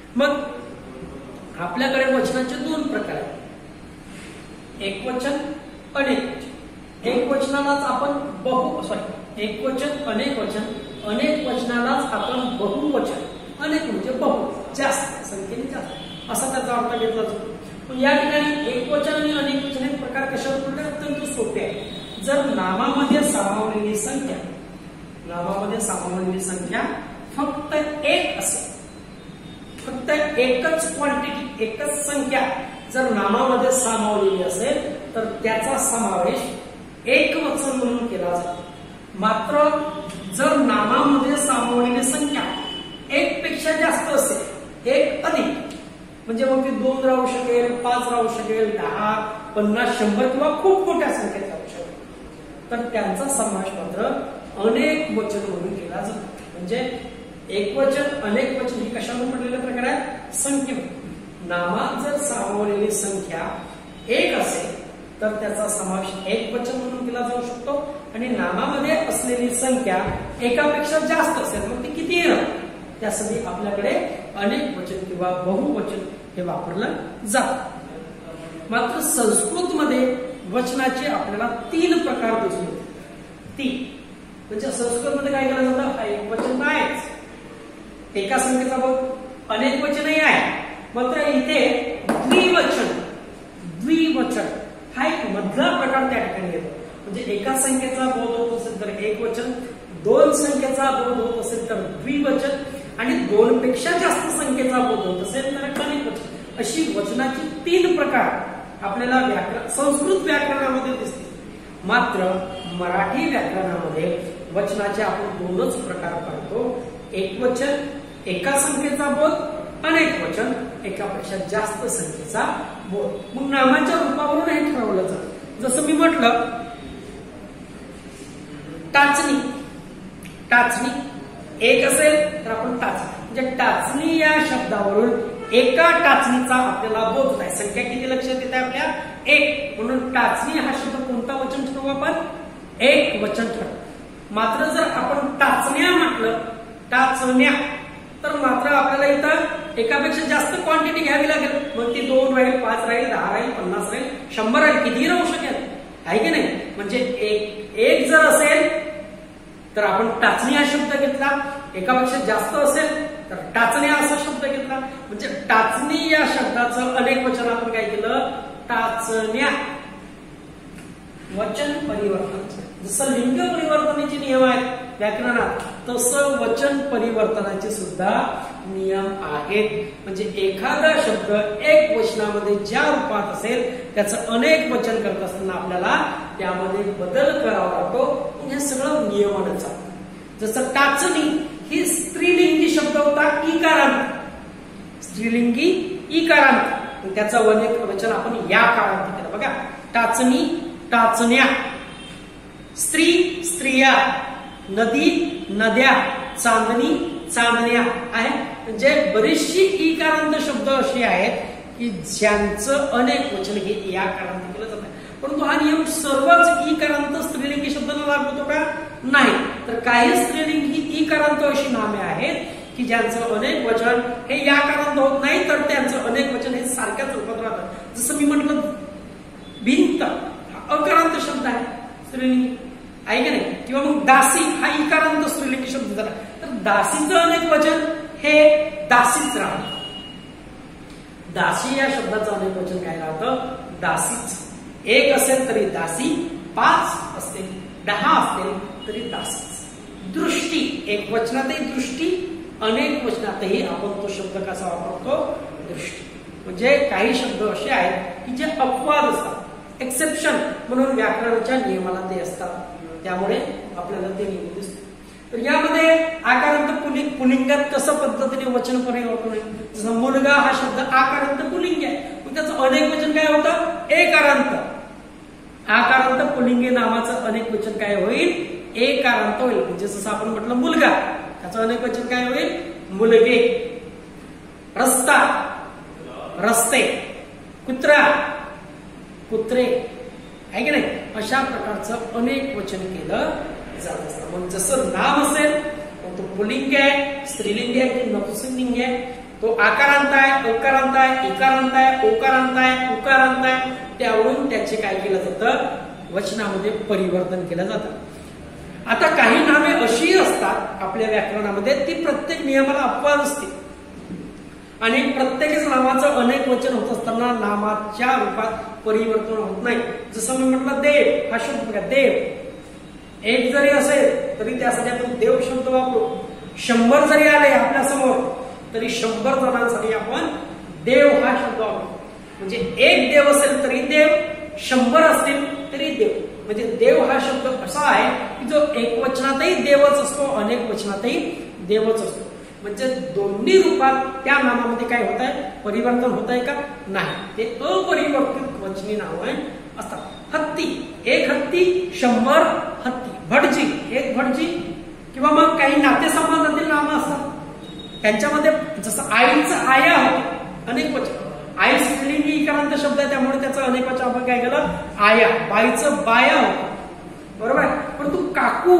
मग आपल्याकडे वचनाचे दोन प्रकार आहेत, एक वचन, अनेक वचन. एक वचनालाच आपण बहु सॉरी एक वचन, अनेक वचन. अनेक वचनालाच आपण बहुवचन, अनेक म्हणजे बहु, जास्त संख्येने जास्त असा त्याचा अर्थ घेतला जातो. पण या ठिकाणी एक वचन आणि अनेक वचन हे प्रकार कशावर पडले अत्यंत सोपे आहे. जर नामामध्ये सामावलेली संख्या नामामध्ये सामावलेली संख्या फक्त एक असेल, फक्त एकच क्वांटिटी, एकच संख्या जर नामामध्ये सामावलेली असेल तर त्याचा समावेश एक वचन म्हणून केला जातो. मात्र जर नामामध्ये सामावलेली संख्या एक पेक्षा जास्त असेल, एक अधिक, म्हणजे मग ती दोन राहू शकेल, पाच राहू शकेल, दहा, पन्नास, शंभर किंवा खूप मोठ्या संख्येत राहू शकेल, तर त्यांचा समावेश मात्र अनेक वचन म्हणून केला जातो. म्हणजे एक वचन, अनेक वचन ही कशावर पडलेले प्रकार आहेत? संख्येवर. नामात जर सामावलेली संख्या एक असेल तर त्याचा समावेश एक वचन म्हणून केला जाऊ शकतो, आणि नामामध्ये असलेली संख्या एकापेक्षा जास्त असेल मग ती कितीही राहू, त्यासाठी आपल्याकडे अनेक वचन किंवा बहुवचन हे वापरलं जातं. मात्र संस्कृत मध्ये वचनाचे आपल्याला तीन प्रकार दिसून येतात. तीन म्हणजे संस्कृत मध्ये काय केलं जातं, हा एक वचन आहेच, एका संख्येचा बहु अनेक वचनही आहे, मात्र इथे द्विवचन द्विवचन हा एक मधला प्रकार त्या ठिकाणी येतो. म्हणजे एका संख्येचा बोध होत असेल तर एक वचन, दोन संख्येचा बोध होत असेल तर द्विवचन, आणि दोन पेक्षा जास्त संख्येचा बोध होत असेल तर अनेक वचन. अशी वचनाची तीन प्रकार आपल्याला व्याकरण संस्कृत व्याकरणामध्ये दिसते. मात्र मराठी व्याकरणामध्ये वचनाचे आपण दोनच प्रकार पाहतो, एक वचन, एका संख्येचा बोध, अनेक वचन, एकापेक्षा जास्त संख्येचा बोध. मग नामाच्या रूपावरून हे ठरवलं जातं. जसं मी म्हटलं, टाचणी, टाचणी एक असेल तर आपण टाचणी, म्हणजे टाचणी या शब्दावरून एका टाचणीचा आपल्याला बोध होत आहे. संख्या किती लक्षात येते आपल्या? एक. म्हणून टाचणी हा शब्द कोणता वचन ठरवू आपण? एक वचन ठरवू. मात्र जर आपण टाचण्या म्हटलं, टाचण्या, तर मात्र आपल्याला इथं एकापेक्षा जास्त क्वांटिटी घ्यावी लागेल. मग ती दोन राहील, पाच राहील, दहा राहील, पन्नास राहील, शंभर राहील, कितीही राहू शकेल, आहे की नाही? म्हणजे एक एक जर असेल तर आपण टाचणी हा शब्द घेतला, एकापेक्षा जास्त असेल तर टाचण्या असा शब्द घेतला. म्हणजे टाचणी या शब्दाचं अनेक वचन आपण काय केलं? टाचण्या. वचन परिवर्तन, जसं लिंग परिवर्तनाचे नियम आहेत व्याकरणात, तसं वचन परिवर्तनाचे सुद्धा नियम आहेत. म्हणजे एखादा शब्द एक वचनामध्ये ज्या रूपात असेल त्याचं अनेक वचन करत असताना आपल्याला त्यामध्ये बदल करावा लागतो. हे सगळं नियमानं चालतं. जसं टाचणी ही स्त्रीलिंगी शब्द होता, इकारांत, स्त्रीलिंगी इकारांत, त्याचं अनेक वचन आपण या काळात केलं. बघा, टाचणी, टाचण्या, स्त्री, स्त्रिया, नदी, नद्या, चांदणी, चांदण्या आहे. म्हणजे बरीचशी इकारांत शब्द असे आहेत की ज्यांचं अनेक वचन हे या कारांत केलं जातं. परंतु हा नियम सर्वच इकारांत स्त्रीलिंगी शब्दांना लागू होतो का? नाही. तर काही स्त्रीलिंगी इकारांत अशी नामे आहेत की ज्यांचं अनेक वचन हे या कारांत होत नाही, तर त्यांचं अनेक वचन हे सारख्याच रूपात राहतं. जसं मी म्हटलं, भिंत हा अकारांत शब्द आहे, स्त्रीलिंगी आहे की नाही? किंवा मग दासी हा इकारांत स्त्रीलिंगी शब्द झाला, तर दासीचं अनेक वचन हे दासीच राहतं. दासी या शब्दाचं अनेक वचन काय राहतं? दासीच. एक असेल तरी दासी, पाच असतील, दहा असतील तरी दासीच. दृष्टी, एक वचनातही दृष्टी, अनेक वचनातही आपण तो शब्द कसा वापरतो? दृष्टी. म्हणजे काही शब्द असे आहेत की जे अपवाद असतात, एक्सेप्शन म्हणून व्याकरणाच्या नियमाला ते असतात. त्यामुळे आपल्याला ते नेहमी दिसतो. तर यामध्ये आकारांत पुलिंग पुलिंगात कसं पद्धतीने वचन परिवर्तन आहे. जसं मुलगा हा शब्द आकारांत पुलिंग आहे, मग त्याचं अनेक वचन काय होतं? एकारांत. आकारांत पुलिंगी नामाचं अनेक वचन काय होईल? एकारांत होईल. म्हणजे जसं आपण म्हटलं मुलगा, त्याचं अनेक वचन काय होईल? मुलगे. रस्ता, रस्ते. कुत्रा, कुत्रे. आहे की नाही? अशा प्रकारचं अनेक वचन केलं जात असतं. मग जसं नाम असेल मग तो पुलिंग आहे, स्त्रीलिंग आहे की नपुंसकलिंग आहे, तो आकारांत आहे, अकारांत आहे, इकारांत आहे, ओकारांत आहे, उकारांत आहे, त्यावरून त्याचे काय केलं जातं? वचनामध्ये परिवर्तन केलं जातं. आता काही नामे अशी असतात आपल्या व्याकरणामध्ये, ती प्रत्येक नियमाला अपवाद असते आणि प्रत्येकच नामाचं अनेक वचन होत असताना नामाच्या रूपात परिवर्तन होत नाही. जसं मी म्हटलं देव हा शब्द बघा, देव एक जरी असेल तरी त्यासाठी आपण देव शब्द वापरू. शंभर जरी आले आपल्या समोर तरी शंभर जणांसाठी आपण देव हा शब्द वापरू. म्हणजे एक देव असेल तरी देव, शंभर असतील तरी देव. म्हणजे देव हा शब्द असा आहे की जो एक वचनातही देवच असतो, अनेक वचनातही देवच असतो. म्हणजे दोन्ही रूपात त्या नामामध्ये काय होत आहे? परिवर्तन होत आहे का? नाही. ते अपरिवर्तित वचनी नाव असतात. हत्ती, एक हत्ती, शंभर हत्ती. भटजी, एक भटजी. किंवा मग काही नातेसंबंधातील नामं असतात, त्यांच्यामध्ये जसं आईचं आया होतं, अनेक वचन. आई स्त्रीलिंगी इकारांत शब्द आहे, त्यामुळे त्याचं अनेक वचन आपण काय केलं? आया. बाईचं बाया होतं, बरोबर आहे. परंतु काकू,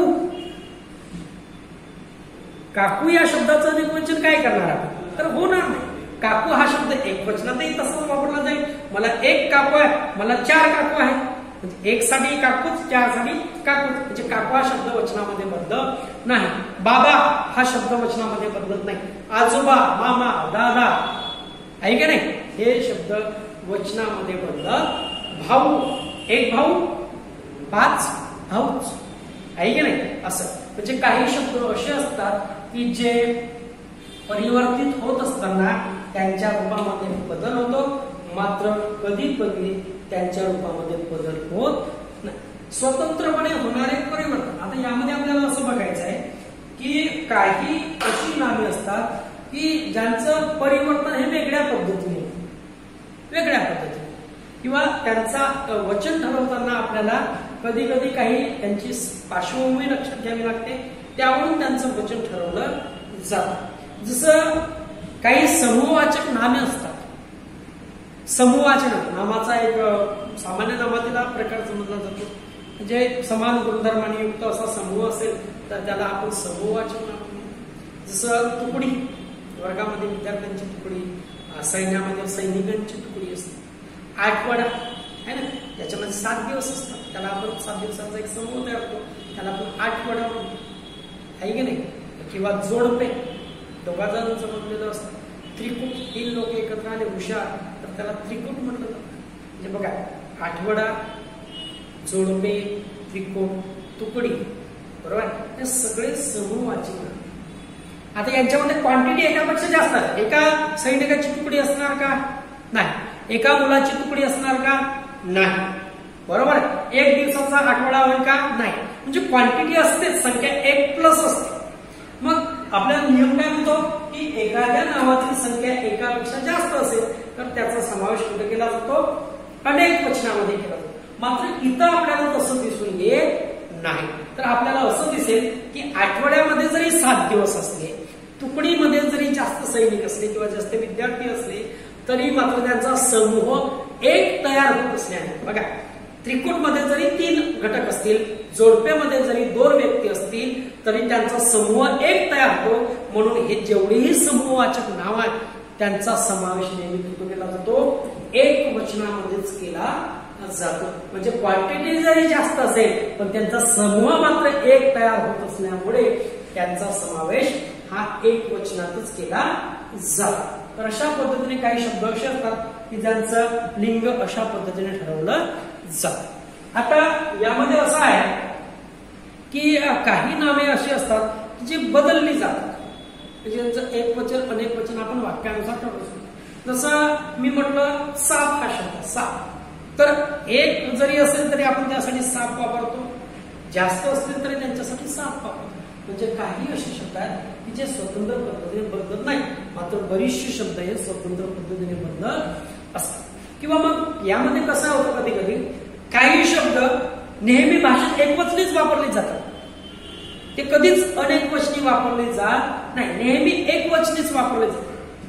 काकू या शब्दाचं अनेक वचन काय करणार आपण? तर होणार नाही. काकू हा शब्द एक वचनातही तसंच वापरला जाईल. मला एक काकू आहे, मला चार काकू आहे. म्हणजे एक साठी काकूच, चार साठी काकूच. म्हणजे काकू हा शब्द वचनामध्ये बदलत नाही. बाबा हा शब्द वचनामध्ये बदलत नाही. आजोबा, मामा, दादा, आहे की नाही? हे शब्द वचनामध्ये बदलत. भाऊ, एक भाऊ, पाच भाऊच, आहे की नाही? असं म्हणजे काही शब्द असे असतात की जे परिवर्तित होत असताना त्यांच्या रूपामध्ये बदल होतो, मात्र कधी कधी त्यांच्या रूपामध्ये बदल होत नाही. स्वतंत्रपणे होणारे परिवर्तन. आता यामध्ये आपल्याला असं बघायचं आहे की काही अशी नामे असतात की ज्यांचं परिवर्तन हे वेगळ्या पद्धतीने वेगळ्या पद्धतीने किंवा त्यांचा वचन ठरवताना आपल्याला कधी कधी काही त्यांची पार्श्वभूमी लक्षात घ्यावी लागते, त्यावरून त्यांचं वचन ठरवलं जातं. जसं काही समूहवाचक नामे असतात. समूहवाचक नामाचा एक सामान्य नामातील प्रकार समजला जातो. म्हणजे समान गुणधर्माने युक्त असा समूह असेल तर त्याला आपण समूहवाचक नाम म्हणतो. जसं तुकडी, वर्गामध्ये विद्यार्थ्यांची तुकडी, सैन्यामध्ये सैनिकांची तुकडी असते. आठवडा आहे ना, त्याच्यामध्ये सात दिवस असतात, त्याला आपण सात दिवसांचा एक समूह तयार करतो, त्याला आपण आठवडा म्हणतो, आहे की नाही? किंवा जोडपे, दोघा जण जमलेलं असतं. त्रिकूट, तीन लोक एकत्र आले हुशार तर त्याला त्रिकूट म्हटलं जातं. म्हणजे बघा, आठवडा, जोडपे, त्रिकूट, तुकडी, बरोबर, हे सगळे समूहवाचक नाम. आता यांच्यामध्ये क्वांटिटी एकापेक्षा जास्त आहे. एका सैनिकाची तुकडी असणार का? नाही. एका मुलाची तुकडी असणार का? नाही. बरोबर. एक दिवसाचा आठवडा होईल का? नाही. म्हणजे क्वांटिटी असते, संख्या एक प्लस असते. मग आपल्याला नियम काय म्हणतो की एखाद्या नावाची संख्या एकापेक्षा जास्त असेल तर त्याचा समावेश कुठे केला जातो? अनेक वचनामध्ये केला जातो. मात्र इथं आपल्याला तसं दिसून येत नाही. तर आपल्याला असं दिसेल की आठवड्यामध्ये जरी सात दिवस असले, तुकडीमध्ये जरी जास्त सैनिक असले किंवा जास्त विद्यार्थी असले तरी मात्र त्यांचा समूह एक तयार होत असल्याने, बघा, त्रिकूटमध्ये जरी तीन घटक असतील, जोडप्यामध्ये जरी दोन व्यक्ती असतील तरी त्यांचा समूह एक तयार होतो. म्हणून हे जेवढेही समूहवाचक नाव आहेत त्यांचा समावेश नेहमी कुठे केला जातो? एक वचनामध्येच केला जातो. म्हणजे क्वांटिटी जरी जास्त असेल पण त्यांचा समूह मात्र एक तयार होत असल्यामुळे त्यांचा समावेश हा एक वचनातच केला जातो. तर अशा पद्धतीने काही शब्द असे असतात की ज्यांचं लिंग अशा पद्धतीने ठरवलं जातं. आता यामध्ये असं आहे की काही नामे अशी असतात की जी बदलली जातात. म्हणजे एक वचन अनेक वचन आपण वाक्यानुसार ठरवतो. जसं मी म्हटलं साप हा शब्द, साप, तर एक जरी असेल तरी आपण त्यासाठी साप वापरतो. जास्त असतील तरी त्यांच्यासाठी सात वापरतात. म्हणजे काही असे शब्द आहेत की जे स्वतंत्र पद्धतीने बदलत नाही, मात्र बरीचसे शब्द हे स्वतंत्र पद्धतीने बदलत असतात. किंवा मग यामध्ये कसं होतं, कधी कधी काही शब्द नेहमी भाषेत एकवचनीच वापरले जातात, ते कधीच अनेक वचनी वापरले जात नाही, नेहमी एक वचनीच वापरले जातात.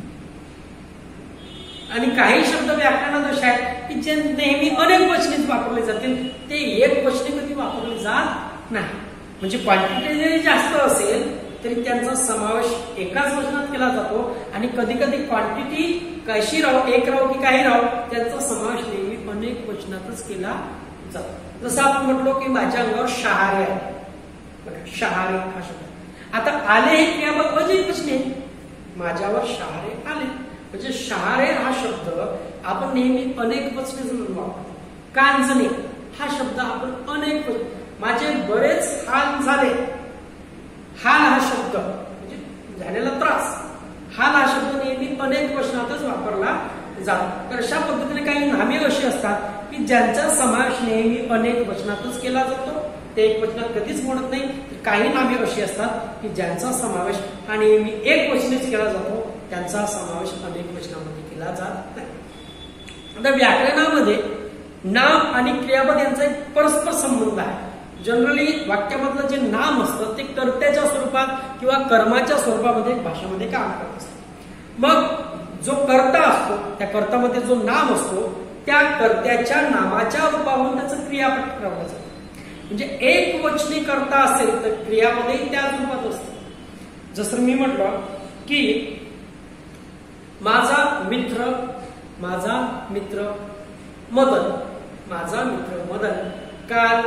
आणि काही शब्द व्याकरणात असे आहेत की जे नेहमी अनेक वचनीच वापरले जातील, ते एक वचनी कधी वापरले जात नाही. म्हणजे क्वांटिटी जरी जास्त असेल तरी त्यांचा समावेश एकाच वचनात केला जातो, आणि कधी कधी क्वांटिटी कशी राहो, एक राहो की काही राहो, त्यांचा समावेश नेहमी अनेक वचनातच केला जातो. जसं आपण म्हटलो की माझ्या अंगावर शहारे आहे, शहारे हा शब्द. आता आले हे क्रियापद अनेक वचने, माझ्यावर शहारे आले, म्हणजे शहारे हा शब्द आपण नेहमी अनेक वचने म्हणून वापरतो. कांजणे हा शब्द आपण अनेक वचने, माझे बरेच हाल झाले, हाल हा शब्द म्हणजे झालेला त्रास, हाल हा शब्द नेहमी अनेक वचनातच वापरला जातो. तर अशा पद्धतीने काही नामे अशी असतात की ज्यांचा समावेश नेहमी अनेक वचनातच केला जातो, ते एक वचनात कधीच म्हणत नाही. काही नामे अशी असतात की ज्यांचा समावेश हा नेहमी एक वचनेच केला जातो, त्यांचा समावेश अनेक वचनामध्ये केला जात नाही. आता व्याकरणामध्ये नाम आणि क्रियापद यांचा एक परस्पर संबंध आहे. जनरली वाक्यामधलं जे नाम असतं ते कर्त्याच्या स्वरूपात किंवा कर्माच्या स्वरूपामध्ये भाषेमध्ये काम करत असतं. मग जो कर्ता असतो, त्या कर्त्यामध्ये जो नाम असतो, त्या कर्त्याच्या नामाच्या रूपावरून त्याचं क्रियापद ठरवलं जातं. म्हणजे एक वचनी कर्ता असेल तर क्रियापदही त्याच रूपात असतं. जसं मी म्हटलं की माझा मित्र, माझा मित्र मदन, माझा मित्र मदन काल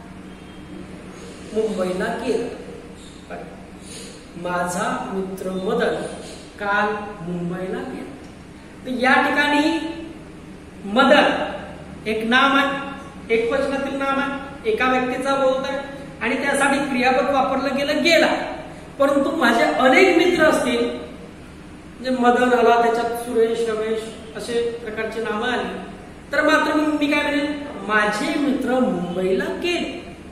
मुंबईला गेला. माझा मित्र मदन काल मुंबईला गेला. तर या ठिकाणी मदन एक नाम आहे, एक वचनातील नाम आहे, एका व्यक्तीचा बोलत आहे, आणि त्यासाठी क्रियापद वापरलं गेलं गेला. परंतु माझे अनेक मित्र असतील, म्हणजे मदन आला, त्याच्यात सुरेश, रमेश असे प्रकारची नावं आली, तर मात्र मी काय म्हणेन, माझे मित्र मुंबईला गेले,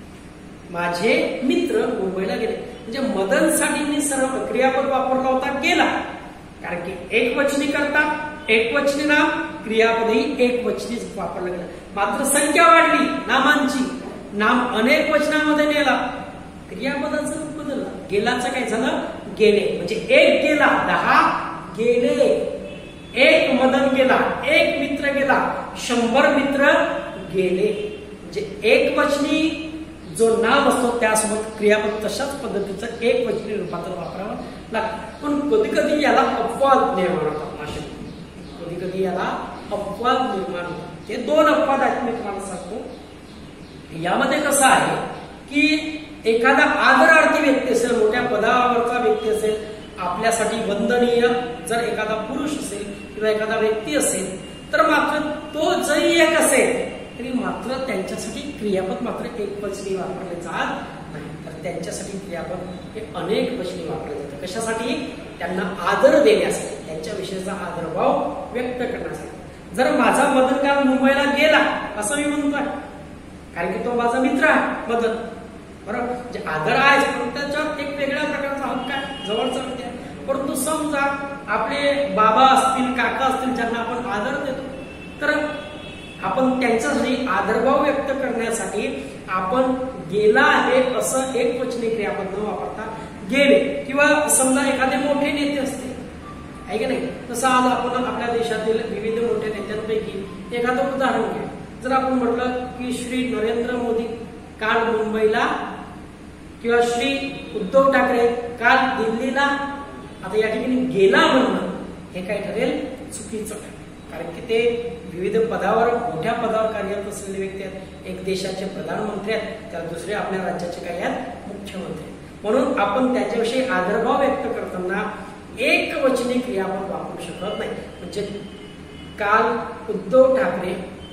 माझे मित्र मुंबईला गेले. म्हणजे मदनसाठी मी सर्व क्रियापद वापरला होता गेला, कारण की एक वचनी करता, एक वचनी नाम, क्रियापदही एक वचनीच वापरलं गेलं. मात्र संख्या वाढली नामांची, नाम अनेक वचनामध्ये नेला, क्रियापदाचं रूप बदलला, गेलाचं काय झालं, गेले. म्हणजे एक गेला, दहा गेले, एक मदन गेला, एक मित्र गेला, शंभर मित्र गेले. म्हणजे एक वचनी जो नाम असतो त्यासोबत क्रियापद तशाच पद्धतीचं एक वचनी रूपांतर वापरावं लागतं. पण कधी कधी याला अपवाद निर्माण होतात भाषेत, कधी कधी याला अपवाद निर्माण होतात. हे दोन अपवाद आहेत मी तुम्हाला सांगतो. यामध्ये कसं आहे की एखादा आदरार्थी व्यक्ती असेल, मोठ्या पदावरचा व्यक्ती असेल, आपल्यासाठी वंदनीय जर एखादा पुरुष असेल किंवा एखादा व्यक्ती असेल, तर मात्र तो जरी एक असेल तरी मात्र त्यांच्यासाठी क्रियापद मात्र एक वचनी वापरले जात नाही, तर त्यांच्यासाठी क्रियापद हे अनेक वचनी वापरले जाते. कशासाठी? त्यांना आदर देण्यासाठी, त्यांच्याविषयीचा आदरभाव व्यक्त करण्यासाठी. जर माझा मदन काल मुंबईला गेला असं मी म्हणतोय, कारण की तो माझा मित्र आहे मदन, बरोबर, जे आदर आहे पण त्याच्यात एक वेगळ्या प्रकारचा हक्क आहे, जवळचा व्यक्ती आहे. परंतु समजा आपले बाबा असतील, काका असतील, ज्यांना आपण आदर देतो, तर आपण त्यांच्यासाठी आदरभाव व्यक्त करण्यासाठी आपण गेला आहे असं एक वचनी क्रियापद न वापरता गेले. किंवा समजा एखादे मोठे नेते असतील, आहे की नाही, तसं आज आपण आपल्या देशातील विविध मोठ्या नेत्यांपैकी एखादं उदाहरण घ्या. जर आपण म्हटलं की श्री नरेंद्र मोदी काल मुंबईला, किंवा श्री उद्धव ठाकरे काल दिल्लीला, आता या ठिकाणी गेला म्हणणं हे काय ठरेल, चुकीचं ठरेल. कारण की ते विविध पदावर, मोठ्या पदावर कार्यरत असलेले व्यक्ती आहेत. एक देशाचे प्रधानमंत्री आहेत, तर दुसरे आपल्या राज्याचे काय आहेत, मुख्यमंत्री. म्हणून आपण त्याच्याविषयी आदरभाव व्यक्त करताना एक वचनी क्रियापद वापरू शकत नाही. म्हणजे काल उद्धव ठाकरे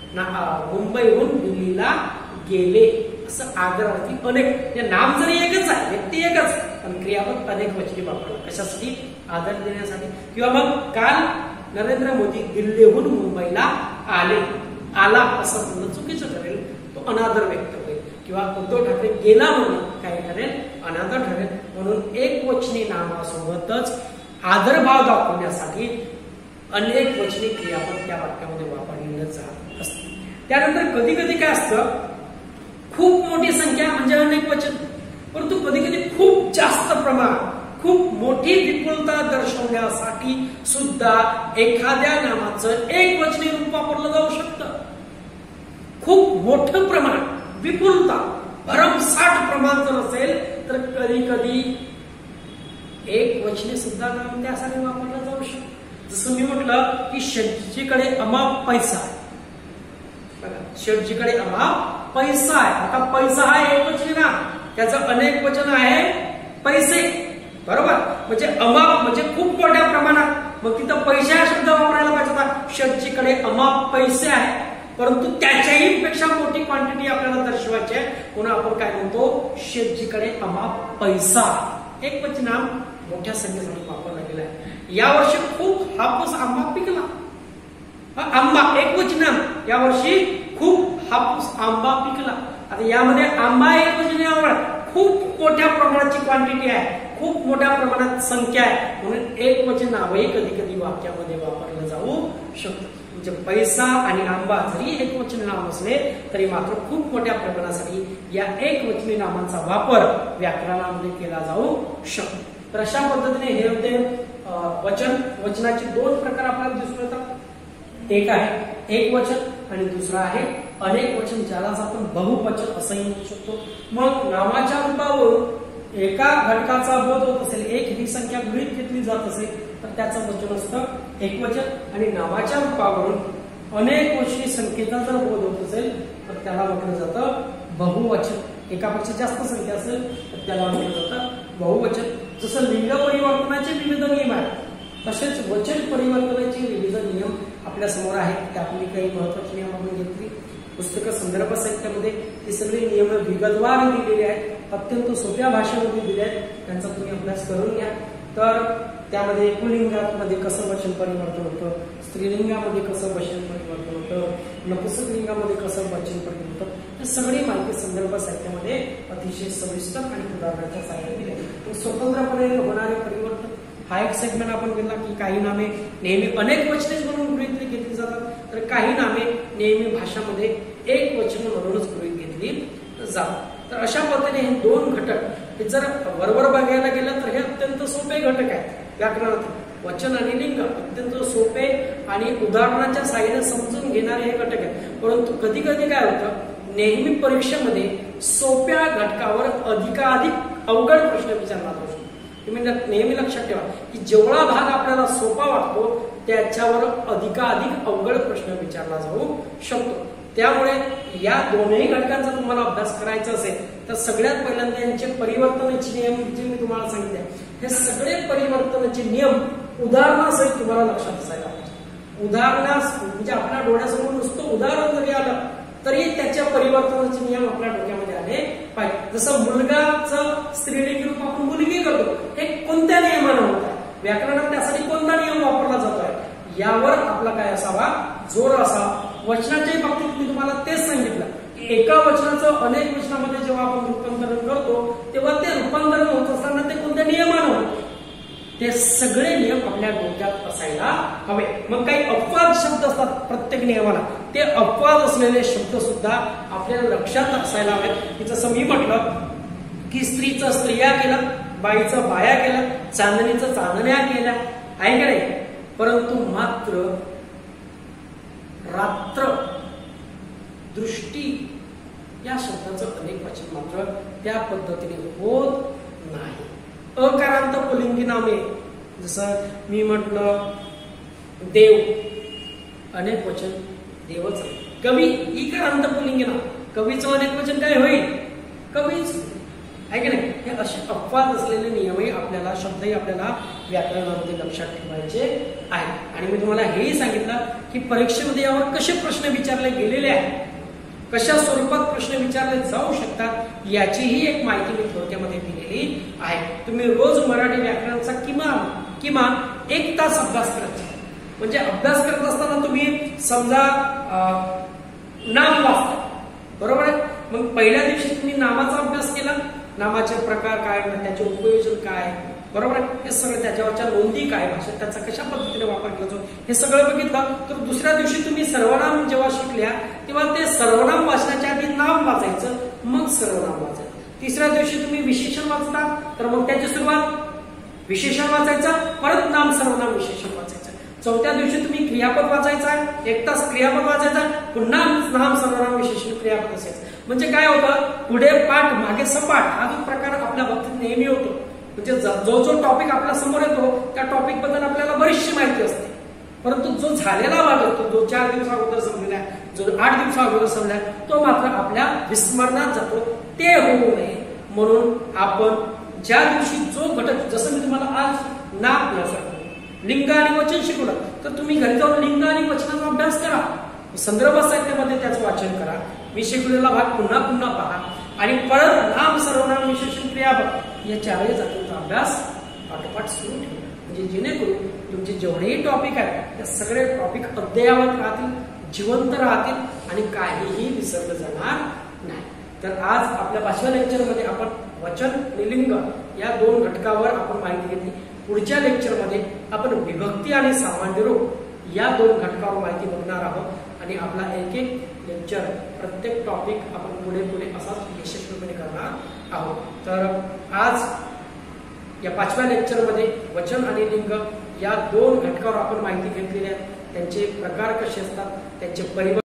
मुंबईहून दिल्लीला गेले असं आदरार्थी अनेक, नाम जरी एकच आहे, व्यक्ती एकच, पण क्रियापद अनेक वचनी वापरलं. कशासाठी? आदर देण्यासाठी. किंवा मग काल नरेंद्र मोदी दिल्लीहून मुंबईला आले, आला असं म्हणणं चुकीचं ठरेल, तो अनादर व्यक्त होईल. किंवा उद्धव ठाकरे गेला म्हणून काय ठरेल, अनादर ठरेल. म्हणून एक वचनी नामासोबतच आदरभाव दाखवण्यासाठी अनेक वचनी क्रियापद त्या वाक्यामध्ये वापरलेलं जात असते. त्यानंतर कधी कधी काय असतं, खूप मोठी संख्या म्हणजे अनेक वचन, परंतु कधी कधी खूप जास्त प्रमाण, खूप मोठी विपुलता दर्शवण्यासाठी सुद्धा एखाद्या नामाचं एक वचनी रूप वापरलं जाऊ शकतं. खूप मोठं प्रमाण, विपुलता, भरमसाठ प्रमाण जर असेल तर कधी कधी एक वचनी सुद्धा नाम त्यासाठी वापरलं जाऊ शकतं. जसं मी म्हटलं की शेठजीकडे अमाप पैसा आहे, शेठजीकडे अमाप पैसा आहे. आता पैसा हा एक वचनी नाम, त्याचं अनेक वचन आहे पैसे, बरोबर. म्हणजे अमाप म्हणजे खूप मोठ्या प्रमाणात, मग तिथं पैसे हा शब्द वापरायला पाहिजे होता. शेठजीकडे अमाप पैसे आहे, परंतु त्याच्याही पेक्षा मोठी क्वांटिटी आपल्याला दर्शवायची आहे, म्हणून आपण काय म्हणतो, शेठजीकडे अमाप पैसा. एक वचन नाम मोठ्या संख्येसाठी वापरला गेला आहे. यावर्षी खूप हापूस आंबा पिकला, आंबा एक वचन नाम, यावर्षी खूप हापूस आंबा पिकला. आता यामध्ये आंबा एक वचनी नाम, खूप मोठ्या प्रमाणाची क्वांटिटी आहे, खूप मोठ्या प्रमाणात संख्या आहे, म्हणून एक वचन नावही कधी कधी वाक्यामध्ये वापरलं जाऊ शकतं. म्हणजे पैसा आणि आंबा जरी एक वचनी नाम असले तरी मात्र खूप मोठ्या प्रमाणासाठी या एक वचनी नामांचा वापर व्याकरणामध्ये केला जाऊ शकतो. तर अशा पद्धतीने हे होते वचन. वचनाचे दोन प्रकार आपल्याला दिसून येतात. एक आहे एक वचन आणि दुसरा आहे अनेक वचन, ज्यालाच आपण बहुवचन असंही म्हणू शकतो. मग नामाच्या रूपावरून एका घटकाचा बोध होत असेल, एक ही संख्या गृहीत घेतली जात असेल तर त्याचं वचन असतं एक वचन. आणि नामाच्या रूपावरून अनेक वचनी संख्येचा जर बोध होत असेल तर त्याला म्हटलं जातं बहुवचन. एकापेक्षा जास्त संख्या असेल तर त्याला म्हटलं जातं बहुवचन. जसं लिंग परिवर्तनाचे विविध नियम आहेत, तसेच वचन परिवर्तनाचे विविध नियम आपल्या समोर आहेत. त्यापैकी काही महत्वाची नियम आपण घेतली. पुस्तक संदर्भ साहित्यामध्ये हे सगळे नियम विगतवार दिलेले आहेत, अत्यंत सोप्या भाषेमध्ये दिले आहेत. त्यांचा तुम्ही अभ्यास करून घ्या. तर त्यामध्ये पुल्लिंगामध्ये कसं वचन परिवर्तन होतं, स्त्रीलिंगामध्ये कसं वचन परिवर्तन होतं, नपुंसक लिंगामध्ये कसं वचन परिवर्तन होतं, हे सगळी माहिती संदर्भ साहित्यामध्ये अतिशय सविस्तर आणि उदाहरणाच्या साहाय्याने दिली आहे. स्वतंत्रपणे होणारे परिवर्तन हा एक सेगमेंट आपण घेतला की काही नामे नेहमी अनेक वचनेच म्हणून गृहीत घेतली जातात, तर काही नामे नेहमी भाषामध्ये एक वचन म्हणूनच गृहीत घेतली जातात. तर अशा पद्धतीने हे दोन घटक हे जर बरोबर बघायला गेलं तर हे अत्यंत सोपे घटक आहेत व्याकरणात. वचन आणि लिंग अत्यंत सोपे आणि उदाहरणाच्या साहाय्याने समजून घेणारे हे घटक आहेत. परंतु कधी कधी काय होतं, नेहमी परीक्षेमध्ये सोप्या घटकावर अधिकाधिक अवघड प्रश्न विचारला जाऊ शकतो. तुम्ही नेहमी लक्षात ठेवा की जेवढा भाग आपल्याला सोपा वाटतो त्याच्यावर अधिकाधिक अवघड प्रश्न विचारला जाऊ शकतो. त्यामुळे या दोन्ही घटकांचा तुम्हाला अभ्यास करायचा असेल तर सगळ्यात पहिल्यांदा यांचे परिवर्तनाचे नियम जे मी तुम्हाला सांगितले, हे सगळे परिवर्तनाचे नियम उदाहरणासहित तुम्हाला लक्षात असायला पाहिजे. उदाहरणास म्हणजे आपल्या डोळ्यासमोर नुसतं उदाहरण जरी आलं तरी त्याच्या परिवर्तनाचे नियम आपल्या डोक्यामध्ये आले पाहिजे. जसं मुलगाचं स्त्रीलिंगी रूप आपण मुलगी करतो, हे कोणत्या नियमानं होत आहे, व्याकरणात त्यासाठी कोणता नियम वापरला जातोय यावर आपला काय असावा, जोर असावा. वचनाच्या बाबतीत मी तुम्हाला तेच सांगितलं की एका वचनाचं अनेक वचनामध्ये जेव्हा आपण रूपांतरण करतो तेव्हा ते रूपांतरण होत असताना ते कोणत्या नियमानं होतं, ते सगळे नियम आपल्या डोक्यात असायला हवे. मग काही अपवाद शब्द असतात प्रत्येक नियमाला, ते अपवाद असलेले शब्द सुद्धा आपल्याला लक्षात असायला हवेत. जसं मी म्हटलं की स्त्रीचं स्त्रिया केलं, बाईचं बाया केलं, चांदणीचं चांदण्या केल्या, आहे का नाही. परंतु मात्र रात्र, दृष्टी या शब्दाचं अनेक वचन मात्र त्या पद्धतीने होत नाही. अकारांत पुल्लिंगी नामे, जसं मी म्हटलं देव, अनेक वचन देवच आहे. कवी इकारांत पुल्लिंगी नाम, कवीचं अनेक वचन काय होईल, कवीच आहे की नाही. हे असे अपवाद असलेले नियमही आपल्याला, शब्दही आपल्याला व्याकरणामध्ये लक्षात ठेवायचे आहेत. आणि मी तुम्हाला हेही सांगितलं की परीक्षेमध्ये यावर कसे प्रश्न विचारले गेलेले आहेत, कशा स्वरूपात प्रश्न विचारले जाऊ शकतात याचीही एक माहिती मी थोडक्यामध्ये दिलेली आहे. तुम्ही रोज मराठी व्याकरणाचा किमान किमान एक तास अभ्यास करायचा. म्हणजे अभ्यास करत असताना तुम्ही समजा नाम वाचता, बरोबर आहे, मग पहिल्या दिवशी तुम्ही नामाचा अभ्यास केला, नामाचे प्रकार काय, त्याचे उपयोजन काय, बरोबर आहे, हे सगळं त्याच्यावरच्या नोंदी काय, भाषेत त्याचा कशा पद्धतीने वापर केला जातो हे सगळं बघितलं. तर दुसऱ्या दिवशी तुम्ही सर्वनाम जेव्हा शिकल्या तेव्हा ते सर्वनाम वाचण्याच्या आधी नाम वाचायचं, मग सर्वनाम वाचायचं. तिसऱ्या दिवशी तुम्ही विशेषण वाचता, तर मग त्याची सुरुवात विशेषण वाचायचं, परत नाम सर्वनाम विशेषण वाचायचं. चौथ्या दिवशी तुम्ही क्रियापद वाचायचा, एक तास क्रियापद वाचायचा, पुन्हा नाम सर्वनाम विशेषण क्रियापद असायचं. म्हणजे काय होतं, पुढे पाठ मागे सपाट हा जो प्रकार आपल्या बाबतीत नेहमी होतो. म्हणजे जो जो टॉपिक आपल्या समोर येतो त्या टॉपिक बद्दल आपल्याला बरीचशी माहिती असते, परंतु जो झालेला भाग असतो, जो चार दिवसा अगोदर समजलेला आहे, जो आठ दिवसा अगोदर समजला तो मात्र आपल्या विस्मरणात जातो. ते होऊ नये म्हणून आपण ज्या दिवशी जो घटक, जसं मी तुम्हाला आज नाम लिंग आणि वचन शिकवलं, तर तुम्ही घरी जाऊन लिंग आणि वचनाचा अभ्यास करा, संदर्भ साहित्यामध्ये त्याचं वाचन करा, मी शिकवलेला भाग पुन्हा पुन्हा पहा आणि परत नाम सर्वनाम विशेषण क्रियापद या चारही जातींचा अभ्यास पाठोपाठ सुरू ठेवा. म्हणजे जेणेकरून तुमचे जेवढेही टॉपिक आहेत त्या सगळे टॉपिक अद्ययावत राहतील, जिवंत राहतील आणि काहीही विसरलं जाणार नाही. तर आज आपल्या पाचव्या लेक्चरमध्ये आपण वचन आणि लिंग या दोन घटकावर आपण माहिती घेतली. पुढच्या लेक्चरमध्ये आपण विभक्ती आणि सामान्य रूप या दोन घटकावर माहिती बघणार आहोत आणि आपला एक एक लेक्चर प्रत्येक टॉपिक आपण पुढे पुढे असाच यशस्वीपणे करणार आहोत. तर आज या पाचव्या लेक्चरमध्ये वचन आणि लिंग या दोन घटकावर आपण माहिती घेतलेली आहे. त्यांचे प्रकार कसे असतात, त्यांचे परिवर्तन